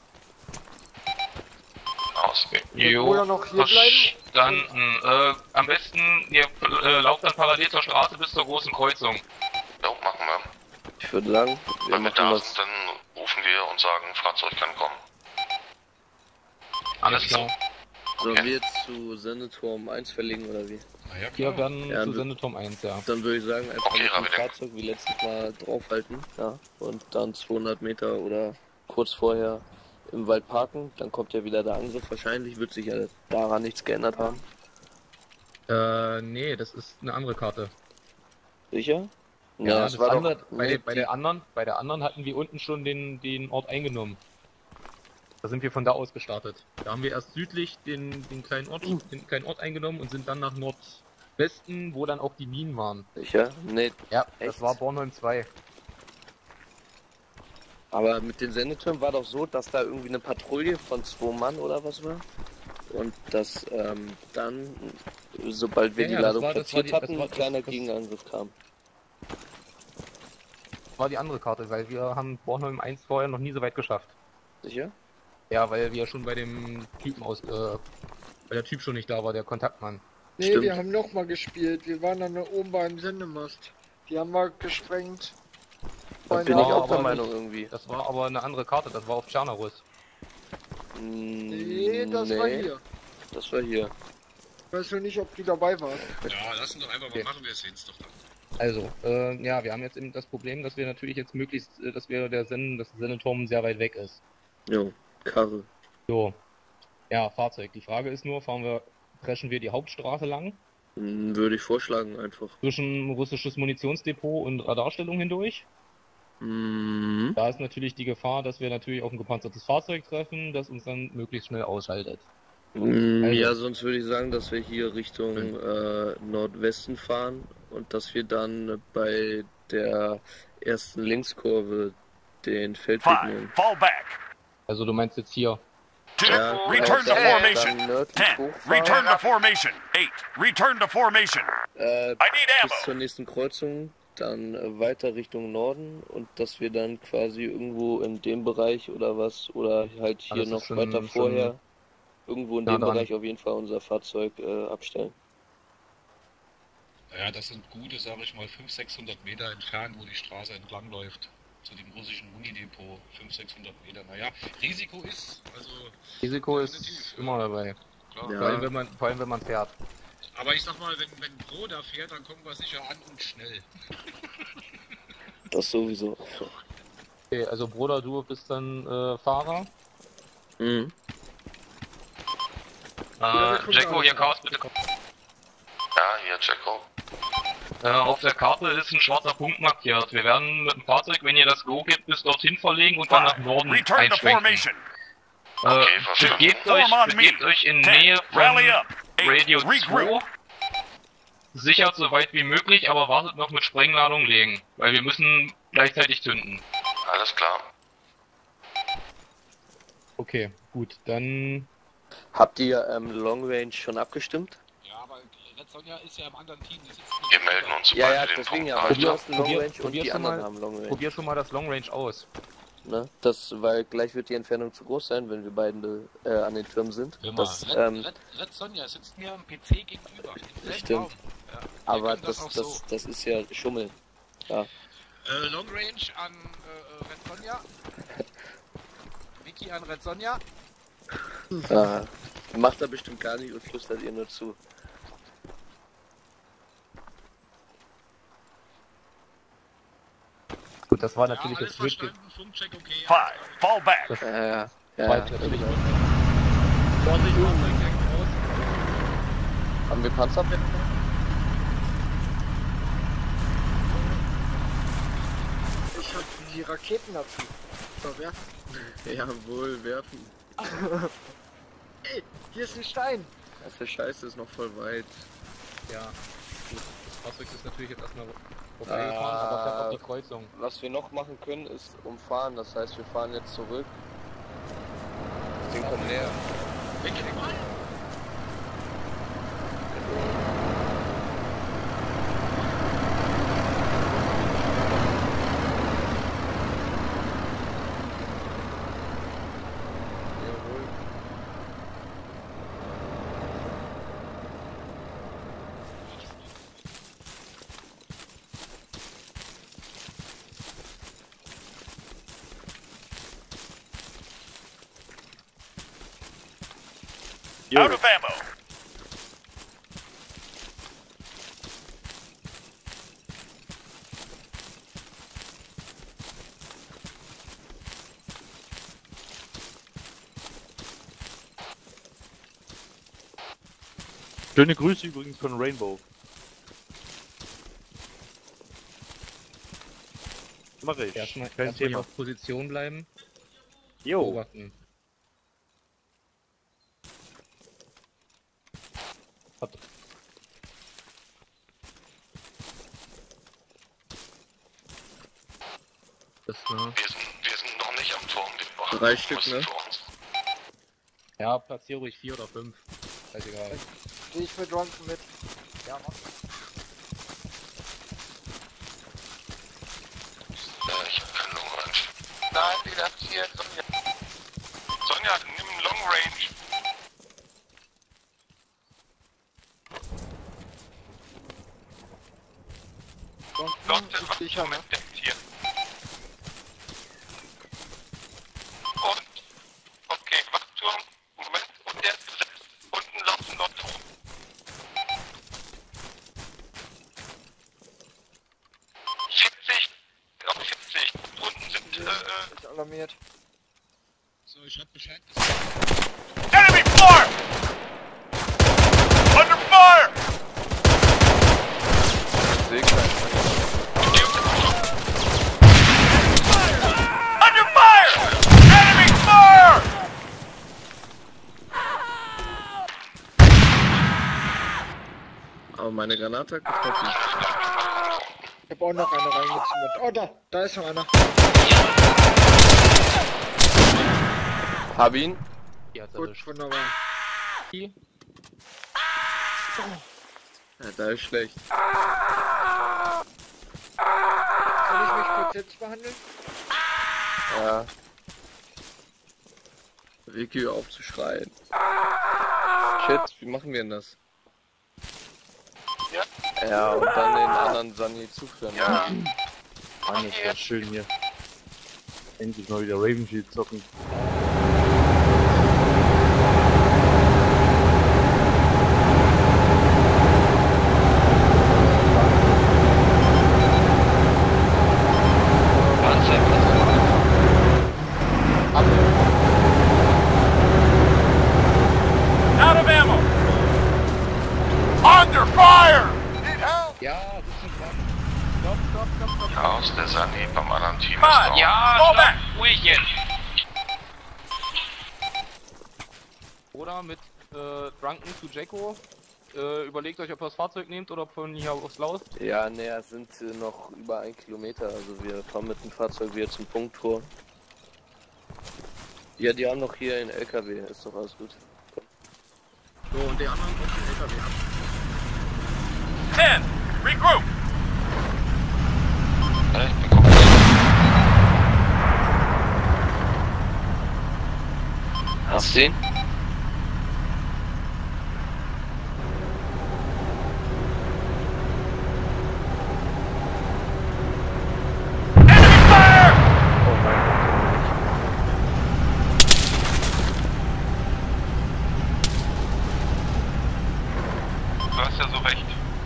Aus. Oder noch hier bleiben? Verstanden. Äh, am besten, ihr äh, lauft dann parallel zur Straße bis zur großen Kreuzung. Ja, machen wir. Ich würde sagen, wir Wenn wir machen da was. sind, dann rufen wir und sagen, Fahrzeug kann kommen. Alles klar. Sollen wir jetzt zu Sendeturm eins verlegen oder wie? wir werden Ja, zu du- Sendeturm eins, ja. Dann würde ich sagen, einfach Okay, mit dem Ravi, danke. Fahrzeug wie letztes Mal draufhalten, ja, und dann zweihundert Meter oder kurz vorher im Wald parken, dann kommt ja wieder der Angriff. Wahrscheinlich wird sich ja daran nichts geändert haben. Äh, nee, das ist eine andere Karte. Sicher? Ja, das das war andere, doch... bei, nee, der, bei der anderen, bei der anderen hatten wir unten schon den, den Ort eingenommen. Da sind wir von da aus gestartet. Da haben wir erst südlich den, den kleinen Ort, den kleinen Ort eingenommen und sind dann nach Nordwesten, wo dann auch die Minen waren. Sicher? Nee, Ja, Echt? das war Bornholm zwei. aber mit den Sendetürmen war doch so, dass da irgendwie eine Patrouille von zwei Mann oder was war. Und dass ähm, dann, sobald wir Ja, die ja, das Ladung war- das war platziert die- das hatten, war- ein kleiner das- das- Gegenangriff kam. Das war die andere Karte, weil wir haben Bornholm eins vorher noch nie so weit geschafft. Sicher? Ja, weil wir schon bei dem Typen aus, äh, weil der Typ schon nicht da war, der Kontaktmann. Nee, Stimmt. wir haben nochmal gespielt. Wir waren dann oben beim Sendemast. Die haben wir gesprengt. Da bin Ja, ich auch der aber Meinung nicht- irgendwie. Das war aber eine andere Karte, das war auf Tschernarus. Nee, das war hier. Das war hier. Ich weiß nur nicht, ob du dabei warst. Ja, lass ihn doch einfach mal machen, wir sehen es doch dann. Also, äh, ja, wir haben jetzt eben das Problem, dass wir natürlich jetzt möglichst, äh, dass wir der Senden, dass der Sendeturm sehr weit weg ist. Jo, Karre. So. Ja, Fahrzeug. Die Frage ist nur, fahren wir, preschen wir die Hauptstraße lang, Hm, Würde ich vorschlagen einfach. zwischen russisches Munitionsdepot und Radarstellung hindurch? Mhm. Da ist natürlich die Gefahr, dass wir natürlich auf ein gepanzertes Fahrzeug treffen, das uns dann möglichst schnell ausschaltet. Mm, Also- Ja, sonst würde ich sagen, dass wir hier Richtung äh, Nordwesten fahren und dass wir dann bei der ersten Linkskurve den Feldweg Five, nehmen. fall back. Also du meinst jetzt hier. Two, Ja, return to dann- formation. dann nördlich Ten, hochfahren. return to formation. Eight, return to formation. Äh, I need bis ammo. zur nächsten Kreuzung, dann äh, weiter Richtung Norden und dass wir dann quasi irgendwo in dem Bereich oder was, oder halt Ah, hier das ist noch schon- weiter schon vorher, irgendwo in nah dem dran. Bereich auf jeden Fall unser Fahrzeug äh, abstellen. Naja, das sind gute, sage ich mal, fünfhundert, sechshundert Meter entfernt, wo die Straße entlang läuft. Zu dem russischen Munidepot. fünfhundert, sechshundert Meter. Naja, Risiko ist, also... Risiko ist immer dabei. Klar. Ja. Vor allem, wenn man, vor allem, wenn man fährt. Aber ich sag mal, wenn, wenn Pro da fährt, dann kommen wir sicher an und schnell. Das sowieso. Okay, also Bruder, du bist dann äh, Fahrer. Mhm. Äh, Jacko, hier Chaos, bitte komm. Ja, hier, Jacko. Äh, auf der Karte ist ein schwarzer Punkt markiert. Wir werden mit dem Fahrzeug, wenn ihr das Go gibt, bis dorthin verlegen und dann nach Norden Return to einschwenken. formation. Äh, Okay, verstanden. begebt euch, Form on me. begebt euch in Ten, Nähe von rally up. Eight, Radio regroup. zwei. Sichert so weit wie möglich, aber wartet noch mit Sprengladung legen, weil wir müssen gleichzeitig zünden. Alles klar. Okay, gut, dann... Habt ihr ähm, Long Range schon abgestimmt? Ja, aber Red Sonja ist ja im anderen Team. Die sitzt Wir melden uns, Ja, sobald ja, wir den deswegen Punkt ja. erreicht Probier haben. aus dem Long Probier- Range und probier die schon anderen mal- haben Long Range. Probier schon mal das Long Range aus. Ne? Das, weil gleich wird die Entfernung zu groß sein, wenn wir beiden äh, an den Türmen sind. Hör mal, Das, Red, ähm, Red, Red Sonja sitzt mir am P C gegenüber. im selben Stimmt. Raum. Ja, wir aber können das, auch das, so. das ist ja Schummel. Ja. Äh, Long Range an äh, Red Sonja. Vicky an Red Sonja. Ah, macht er bestimmt gar nicht und flüstert ihr nur zu. Gut, das war Ja, natürlich alles jetzt wirklich... verstanden. Funkcheck okay. Five, fall back. Das Ja, ja, ja. war ja. jetzt natürlich auch... Vorsicht, Fahrzeug direkt raus. Haben wir Panzerabwehr? Ich hab die Raketen dazu. Verwerfen. Jawohl, werfen. Ey, hier ist ein Stein. Das ist scheiße, ist noch voll weit. Ja, gut. Das Fahrzeug ist natürlich jetzt erstmal vorbeigefahren, aber fährt auf die Kreuzung. Was wir noch machen können, ist umfahren. Das heißt, wir fahren jetzt zurück. Das Ding kommt näher. Vicky, mal. Jawohl. Out of ammo. Schöne Grüße übrigens von Rainbow. Mach ich. Erstmal Kein erstmal hier Thema. auf Position bleiben. Jo. Beobachten. Hat. Das, ne? Wir sind, wir sind noch nicht am Turm. Wir brauchen- Drei Stück, müssen ne? für uns. Ja, platziere ruhig vier oder fünf. Ist egal. Geh ich mit Ronken mit. Ja, mach. Äh, ich hab keinen Long Range. Nein, die habt hier Sonja. Sonja, nimm Long Range. Ronken ist sicher, ne? Entdeckt hier. Und, okay, Wachturm, Moment, und der ist besetzt. Unten laufen Leute rum. vierzig, auf vierzig, unten sind, äh, äh, Ist alarmiert. So, ich hab Bescheid. Enemy fire! Under fire! Ich sehe keinen. Under fire! Enemy fire! Aber meine Granate hat getroffen. Ich hab auch noch eine reingezündet. Oh, da, da ist noch einer. Hab ihn. Die hat's Gut, erwischt. wunderbar. Die? Ja, da ist schlecht. Soll ich mich kurz selbst behandeln? Ja. Vicky aufzuschreien. Shit, wie machen wir denn das? ja, Ja, und dann den anderen Sunny zuführen. Ja. Mann, ist das schön hier. Endlich mal wieder Raven Shield zocken. Out of ammo! Under fire! Ja, das ist ein Stopp, stopp, stopp, stopp. Chaos, der Sani beim anderen Team ist Fine. down. Ja, Fall stopp, back. ruhig jetzt. Oder mit äh, Drunken zu Jacko. Äh, überlegt euch, ob ihr das Fahrzeug nehmt oder von hier aus Laus. Ja, ne, es sind äh, noch über ein Kilometer, also wir fahren mit dem Fahrzeug wieder zum Punkt vor. Ja, die haben noch hier einen L K W, ist doch alles gut. So, und die anderen auf den L K W ab. ten! Regroup! Ja, ich bin komplett. Hast du ihn? Enemy fire! Oh mein Gott. Du hast ja so recht.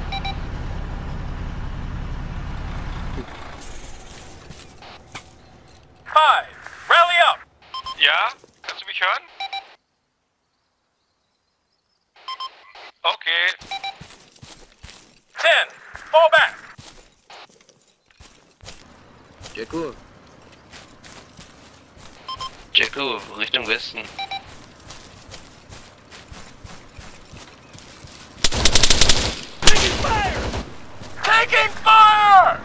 Five! Rally up! Ja? Kannst du mich hören? Okay. ten! Fall back! Jacko. Jacko, Richtung Westen. Taking fire! Taking fire!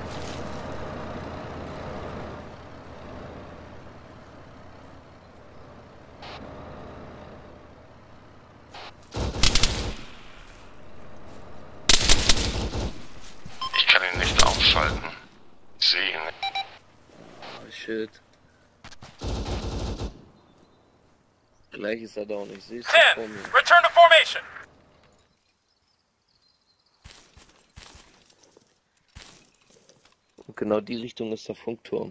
Ich kann ihn nicht ausschalten. Ich sehe ihn nicht. Oh shit. Gleich ist er down, ich sehe es vor ten! mir. Return to formation! Und genau die Richtung ist der Funkturm.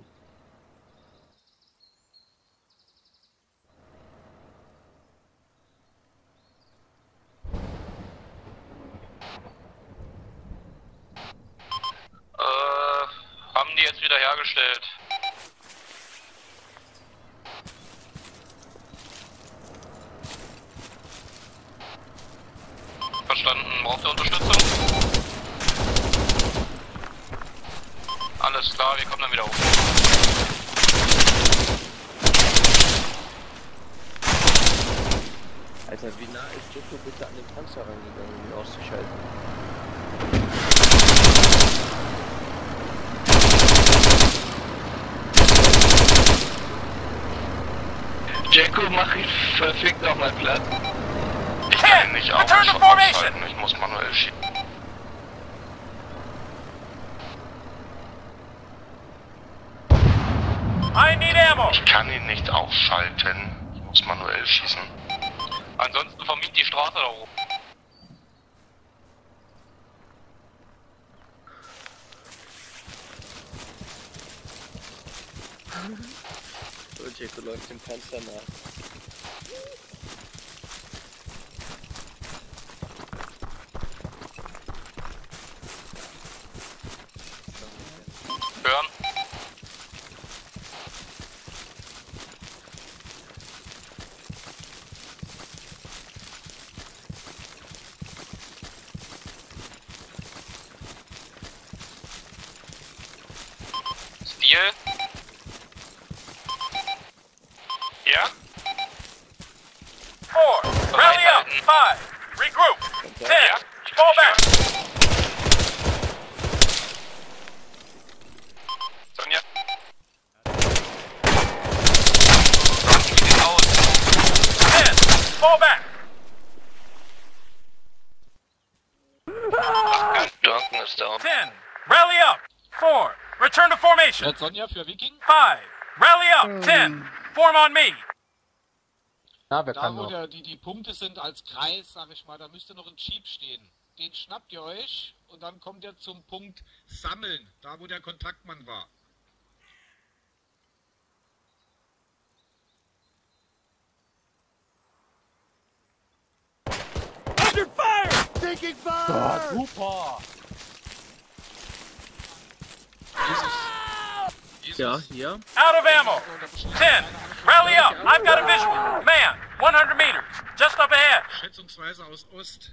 Äh, haben die jetzt wieder hergestellt. Verstanden. Braucht ihr Unterstützung? Alles klar, wir kommen dann wieder hoch. Alter, wie nah ist Jacko bitte an den Panzer rangegangen, um ihn auszuschalten? Jacko, mach ich verfickt auch mal platt. Ich kann ihn nicht aus Return to formation! ausschalten. Ich muss manuell schießen. I need ammo! Ich kann ihn nicht ausschalten. Ich muss manuell schießen. Ansonsten vermiet die Straße da oben. So, Jacko läuft dem Panzer nach. Hören. Stil. Ja? four! Rally up! five! Regroup! ten! Fall back! Sonja. Wie sieht's aus? ten! Fall back! Duncan ist down. ten! Rally up! four! Return to formation! Sonja für Viking? five! Rally up! ten! Form on me! Ja, wer Da kann wo noch? der, die, die Punkte sind als Kreis, sag ich mal, da müsste noch ein Jeep stehen. Den schnappt ihr euch und dann kommt er zum Punkt Sammeln, da wo der Kontaktmann war. Under fire! Taking fire! Ja, super! Ja, hier. Out of ammo! ten! Rally up! I've got a visual! Man! one hundred meters! Just up ahead! Schätzungsweise aus Ost.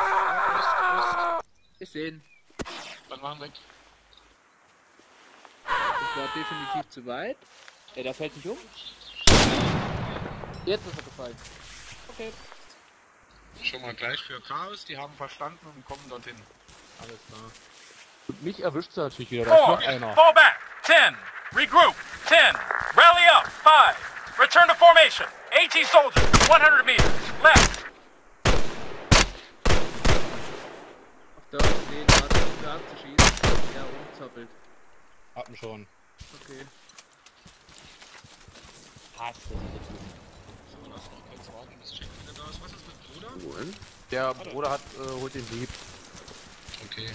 Ich sehen. Dann machen weg. Das war definitiv zu weit. Ey, der fällt nicht um? Jetzt ist er gefallen. Okay. Schon mal gleich für Chaos, die haben verstanden und kommen dorthin. Alles klar. Und mich erwischt er natürlich wieder, da ist Four! noch einer. Fall back! ten! Regroup! ten! Rally up! five! Return to formation! AT soldier! one hundred meters! Left! Auf da stehen, warte, um da abzuschießen. Ja, umzappelt. Hab ihn schon. Okay. Hasse diese Typen. So, lass noch kurz warten, bis Jack wieder da ist. Was ist mit Bruder? Wohin? Der Bruder hat, äh, holt den Sieb. Okay.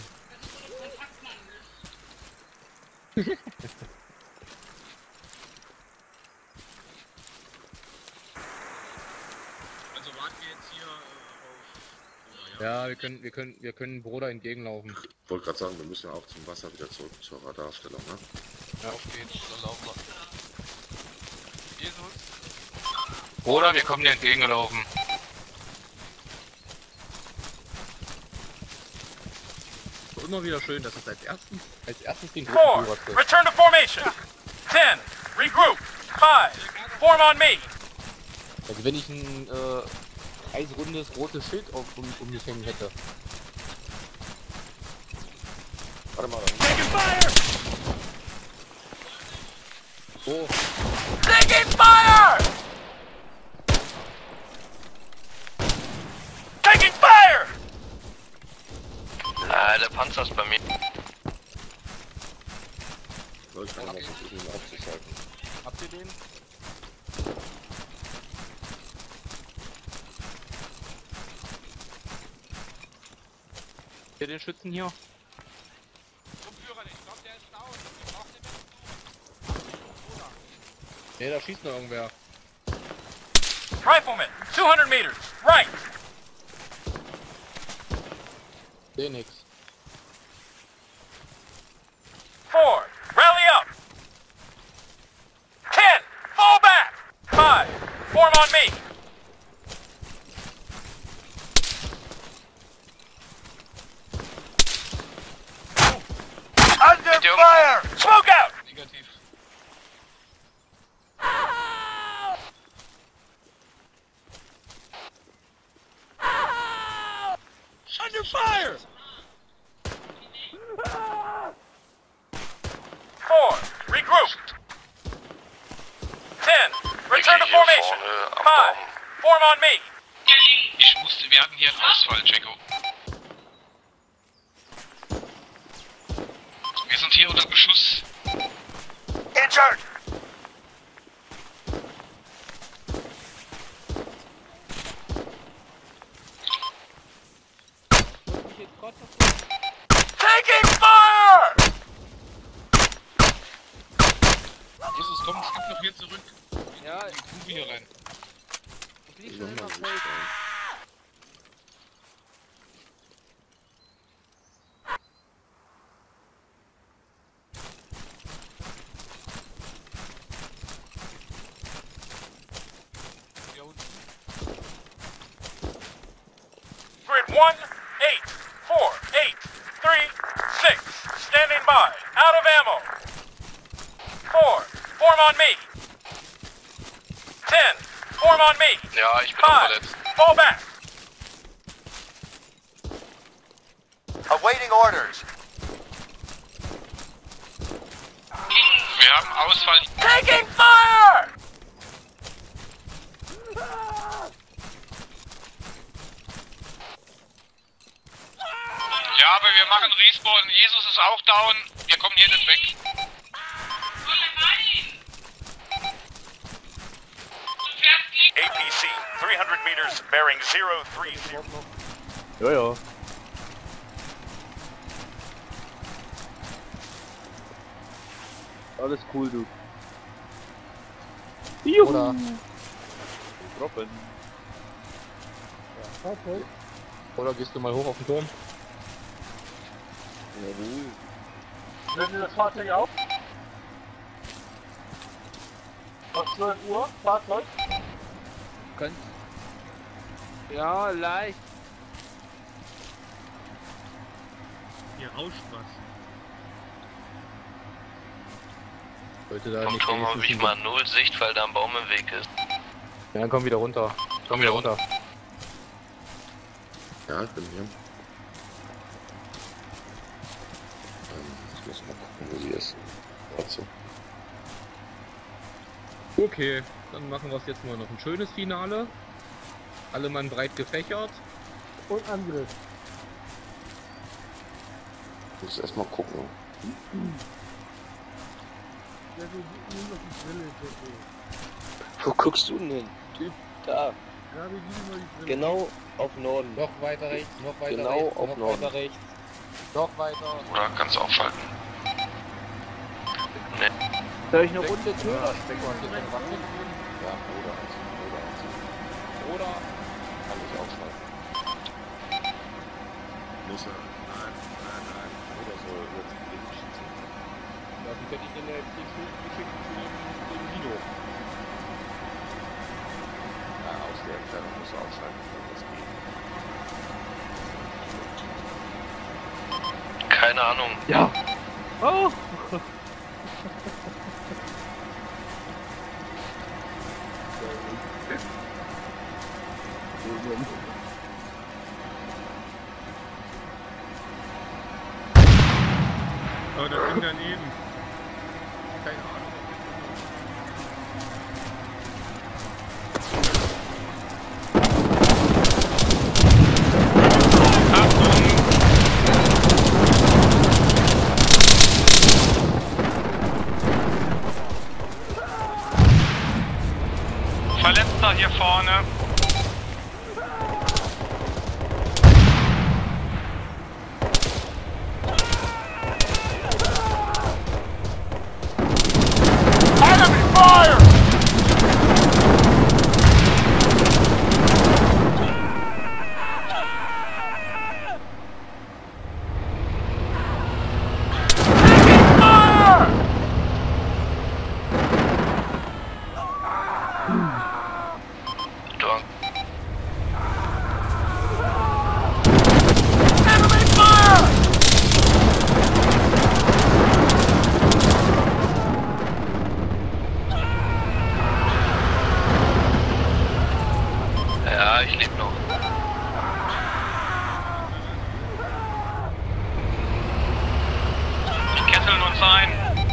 Also warten wir jetzt hier äh, auf... Ja, wir können, wir können, wir können Bruder entgegenlaufen. Ich wollte gerade sagen, wir müssen ja auch zum Wasser wieder zurück zur Radarstellung, ne? Ja, auf geht's, dann laufen wir. Jesus? Bruder, wir kommen dir entgegengelaufen. Immer wieder schön, dass es als erstes, als erstes den four! Gruppenführer trifft. Return to formation! ten! Regroup! five! Form on me! Also wenn ich ein äh, eisrundes rotes Schild auf, um, um mich hängen hätte. Warte mal. Taking fire! So. Taking fire! Taking fire! Ah, der Panzer ist bei mir. Soll ich mal versuchen, ihn aufzuschalten? Habt ihr den? Hier den Schützen hier. Gruppenführer, ich glaub, der ist down. Wir brauchen den mit. Ne, da schießt noch irgendwer. Rifleman, two hundred meters, right! Seh nix. four! Rally up! ten! Fall back! five! Form on me! Under fire! Smoke out! Negativ. Under fire! four! Regroup! ten! Return to hier formation! vorne am five! Baum. Form on me! Ich musste, wir hatten hier einen Ausfall, Jacko. Wir sind hier unter Beschuss. Injured! Taking fire! Jesus, komm ein Stück noch hier zurück. Ja, Die Kuh hier rein. ich lieg schon immer Feld. Hier unten. Grid one, eight, four, eight, three, six. Standing by. Out of ammo. four. Form on me. ten. Form on me. Ja, ich bin auch five. verletzt. Fall back. Awaiting orders. Wir haben Ausfall. Taking fire! Ja, aber wir machen Respawn. Jesus ist auch down. Wir kommen hier nicht weg. A P C, three hundred meters, bearing zero three zero. Ja, ja. Alles cool, du. Juhu. Oder droppen. Ja, Fahrzeug. Oder gehst du mal hoch auf den Turm? Jawohl. Nehmen Sie das Fahrzeug auf? Auf zwölf Uhr, Fahrzeug? Könnt. Ja, leicht. Hier rauscht was. Leute, da Vom nicht Turm habe ich mal null Sicht, weil da ein Baum im Weg ist. Ja, dann komm wieder runter. Komm wieder runter. Ja, ich bin hier. Ähm, ich muss mal gucken, wo sie ist. Dazu. Okay, dann machen wir es jetzt mal noch ein schönes Finale. Alle Mann breit gefächert. Und Angriff. Ich muss erstmal gucken. Ja, du nimm doch die Brille, Jacko. Wo guckst du denn hin? Typ, da. Ja, wir geben mal die Brille. Genau auf Norden. Noch weiter rechts, noch weiter Genau rechts, auf noch Norden. weiter rechts. Noch weiter. Oder kannst du aufschalten? Ne. Soll ich eine Runde Ja, Köder stecken wir uns jetzt noch Waffen. Ja, oder eins. Oder eins. Oder Kann ich ausschalten. Muss er. Nein, nein, nein. Oder so jetzt blind schießen. dafür hätte ich den jetzt nichts geschickt zu dem dem Guido. Ja, aus der Entfernung muss er ausschalten, wenn das geht. Keine Ahnung. Ja. Oh. Oh, das Ding daneben. Keine Ahnung. Verletzter hier vorne. Enemy fire! Ja, ich lebe noch. Die kesseln uns ein.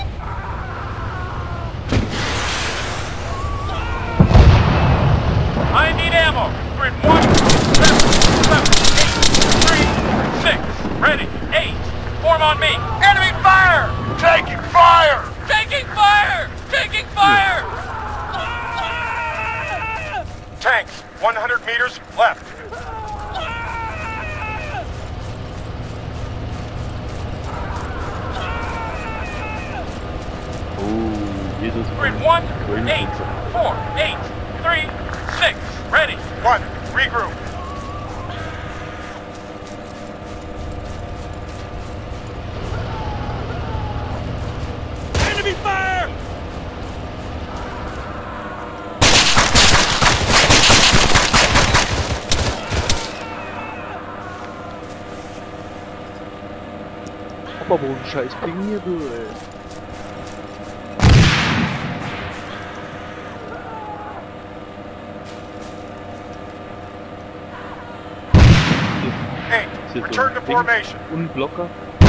I need ammo. Grid one, seven, seven, eight, three, six. Ready. Eight. Form on me. Enemy fire! Taking fire! Taking fire! Taking fire! Tanks, one hundred meters left. Oh, Jesus. Grid one, eight, four, eight, three, six. Ready. One. Regroup. Enemy fire! Aber wo ein scheiß Ping hier, du, ey. Eight. Ist hier so Return ein to Ding formation. und ein Blocker.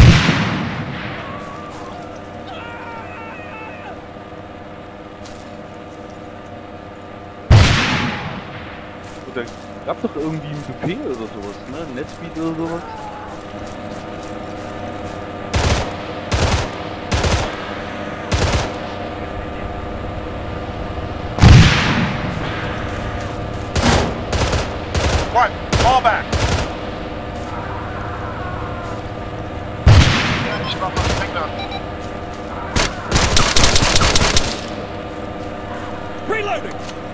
Da gab doch irgendwie ein Befehl oder sowas, ne? Ein Netzbeat oder sowas. One. Fall back. Ja, ich mach mal den Finger. Reloading!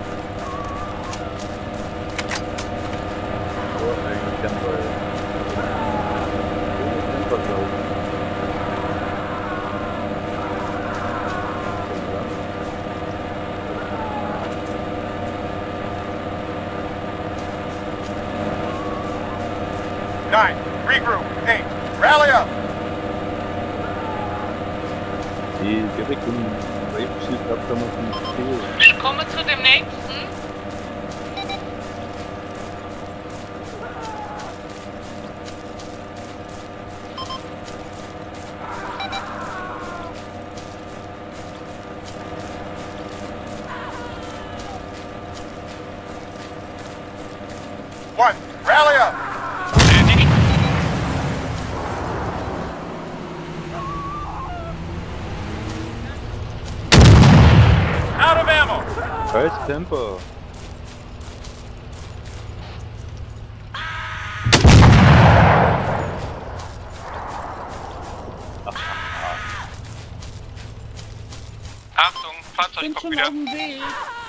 Nine, regroup. Eight, rally up. Die direkt im Rape-Schild abkommen von Ich komme zu dem nächsten. One, rally up. Out of ammo! Scheiß Tempo. Achtung, Fahrzeug Bin kommt schon wieder. auf dem Weg.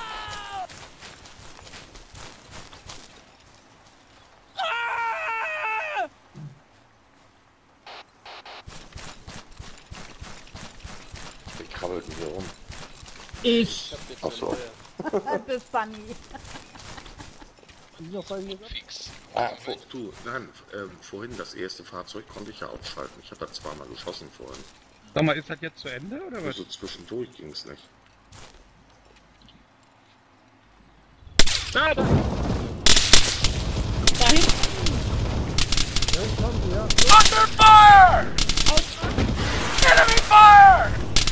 Wie krabbelt denn hier rum? Ich. Ach so. Das Sunny. Fix. Ah, vor, du, nein, ähm, vorhin das erste Fahrzeug konnte ich ja ausschalten. Ich habe da zweimal geschossen vorhin. Sag mal, ist das jetzt zu Ende oder was? Also zwischendurch ging es nicht. Da, da! Da hinten. Under fire! Enemy fire!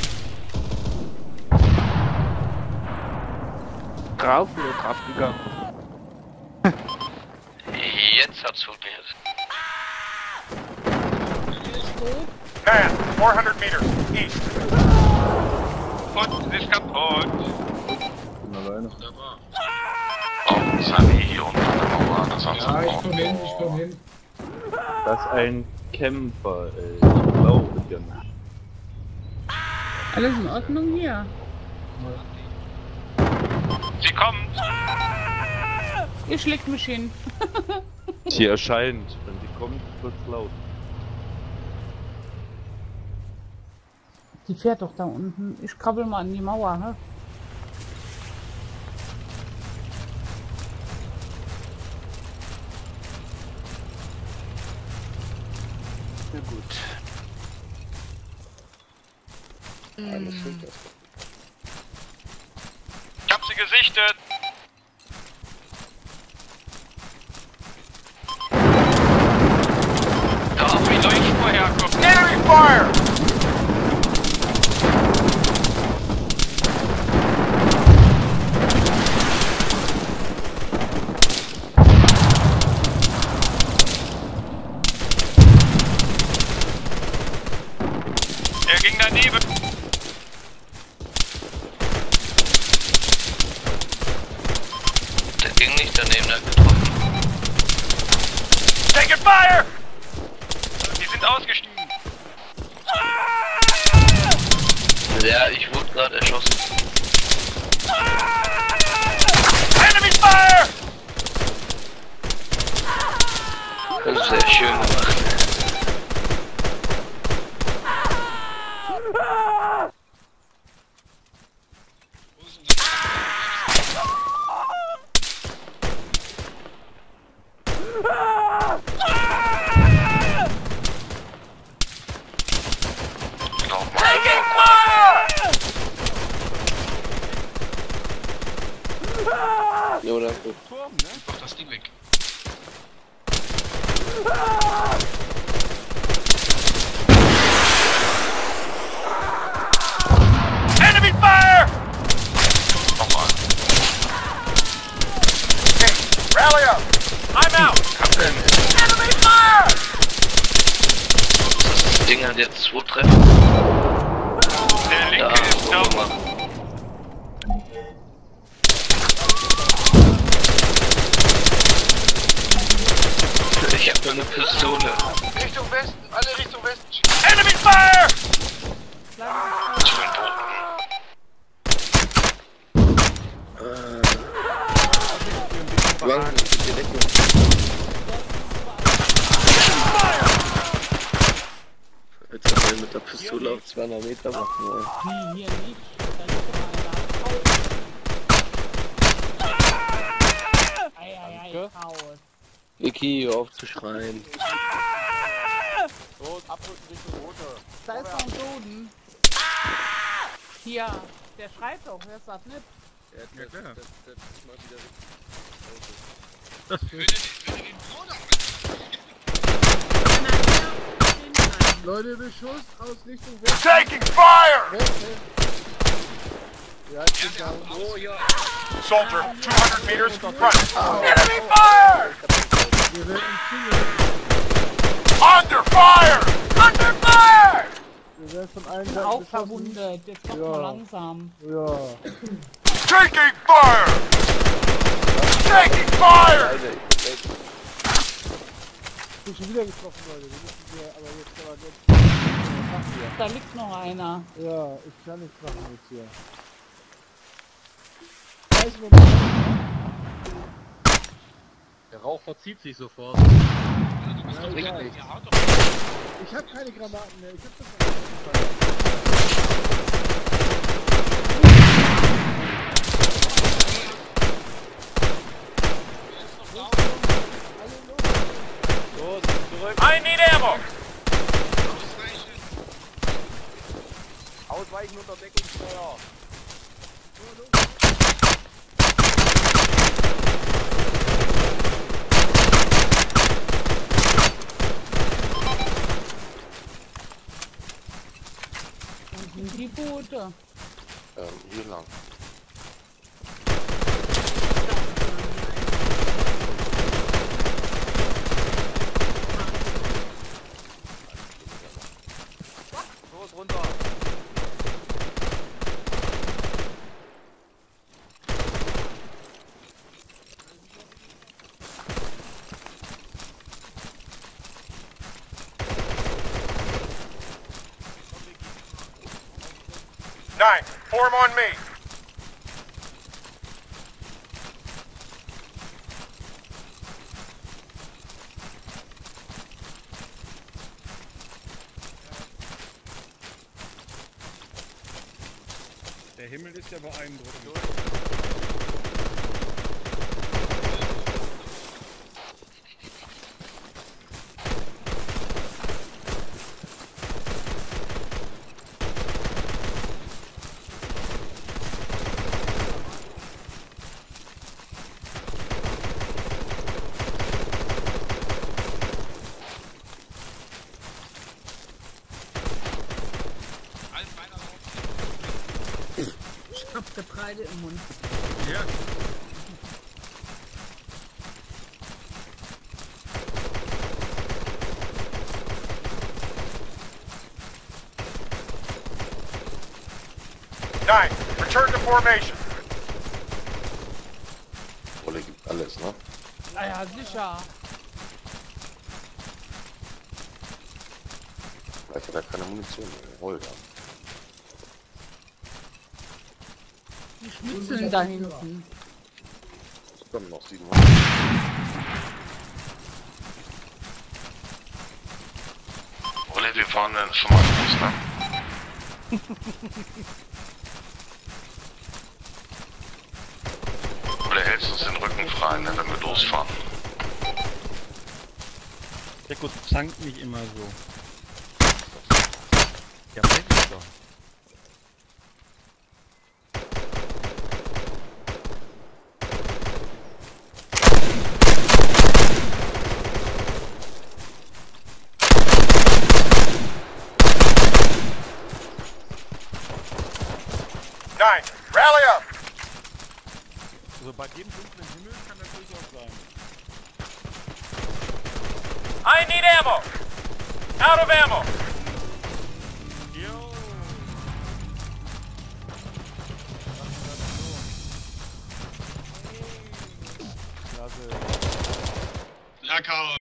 Drauf oder drauf gegangen? Jetzt hat's funktioniert. Man, four hundred meters, east. Und ist kaputt. Bin alleine. Wunderbar. Oh, Sunny hier unten an der Mauer, das hat's Ja, ich auch. komm hin, ich komm hin. Das ist ein Camper, ey. Ich glaube dir nicht. Alles in Ordnung hier? Sie kommt. Ihr schlägt mich hin. Sie erscheint. Wenn sie kommt, wird's laut. Die fährt doch da unten. Ich krabbel mal an die Mauer, ne? Na gut. Eine Schuld ist. Ich hab sie gesichtet. Da, wie Leuchtspur herkommt. Enemy fire! Er ging daneben. Der ging nicht daneben, der hat getroffen. Taking fire! Die sind ausgestiegen. Ja, ich wurde gerade erschossen. Enemy fire! Das ist sehr schön gemacht. Taking fire! Jo, danke. Mach das Ding weg. Enemy fire! Nochmal. Hey, rally up. I'm out! Enemy fire! Das Ding hat jetzt zwei Treffen. Der linke Ja, ist guck down. mal. Ich hab nur eine Pistole. Richtung Westen, alle Richtung Westen. Enemy fire! Zu den Toten. Bitte auf zweihundert Meter machen, ey. Die hier nicht. Da liegt doch einer. Ei, ei, ei, Chaos. Vicky, hör auf zu schreien. Los, abrücken Richtung Rote. Da ist noch ein Boden. Hier, der schreit doch, hörst du das nicht? Ja, Ja, klar. Das, das ist mal wieder richtig. Das Leute, Beschuss aus Richtung West. Taking fire! West, West. Ja, ich bin da. Oh ja. Soldier, two hundred meters front. Enemy fire! Wir werden Ziel. Under fire! Under fire! Wir werden von allen Ich bin Seiten auch beschossen. verwundet, jetzt kommt Ja. mal langsam. Ja. Taking fire! Taking fire! Ich bin schon wieder getroffen, Leute. Wir müssen hier, aber jetzt kann man jetzt. Was machen wir? Da liegt noch einer. Ja, ich kann nichts machen jetzt hier. Weiß mir nicht. Der Rauch verzieht sich sofort. Ja, richtig. Ich hab keine Granaten mehr. Ich hab das Los, zurück. I need ammo! Ausweichen unter Deckungsfeuer. Wo sind die Boote? Ähm, hier lang. Los, runter. Nine, form on me. Der Himmel ist ja beeindruckend. Ich hab Getreide im Mund. Ja. Nine, return to formation. Wolle gibt alles, ne? Naja, sicher. Vielleicht hat er keine Munition mehr. Holger. Die Schnitzeln da hinten. Es kommen noch siebenhundert. Wolle, wir fahren dann schon mal los, ne? Wolle, hältst uns den Rücken frei, ne, wenn wir losfahren. Der Gott zankt nicht immer so. Ja, weiß ich doch. Nine, rally up. Also bei dem dunklen Himmel kann das durchaus sein. I need ammo. Out of ammo. Jo. Klasse. Lacker.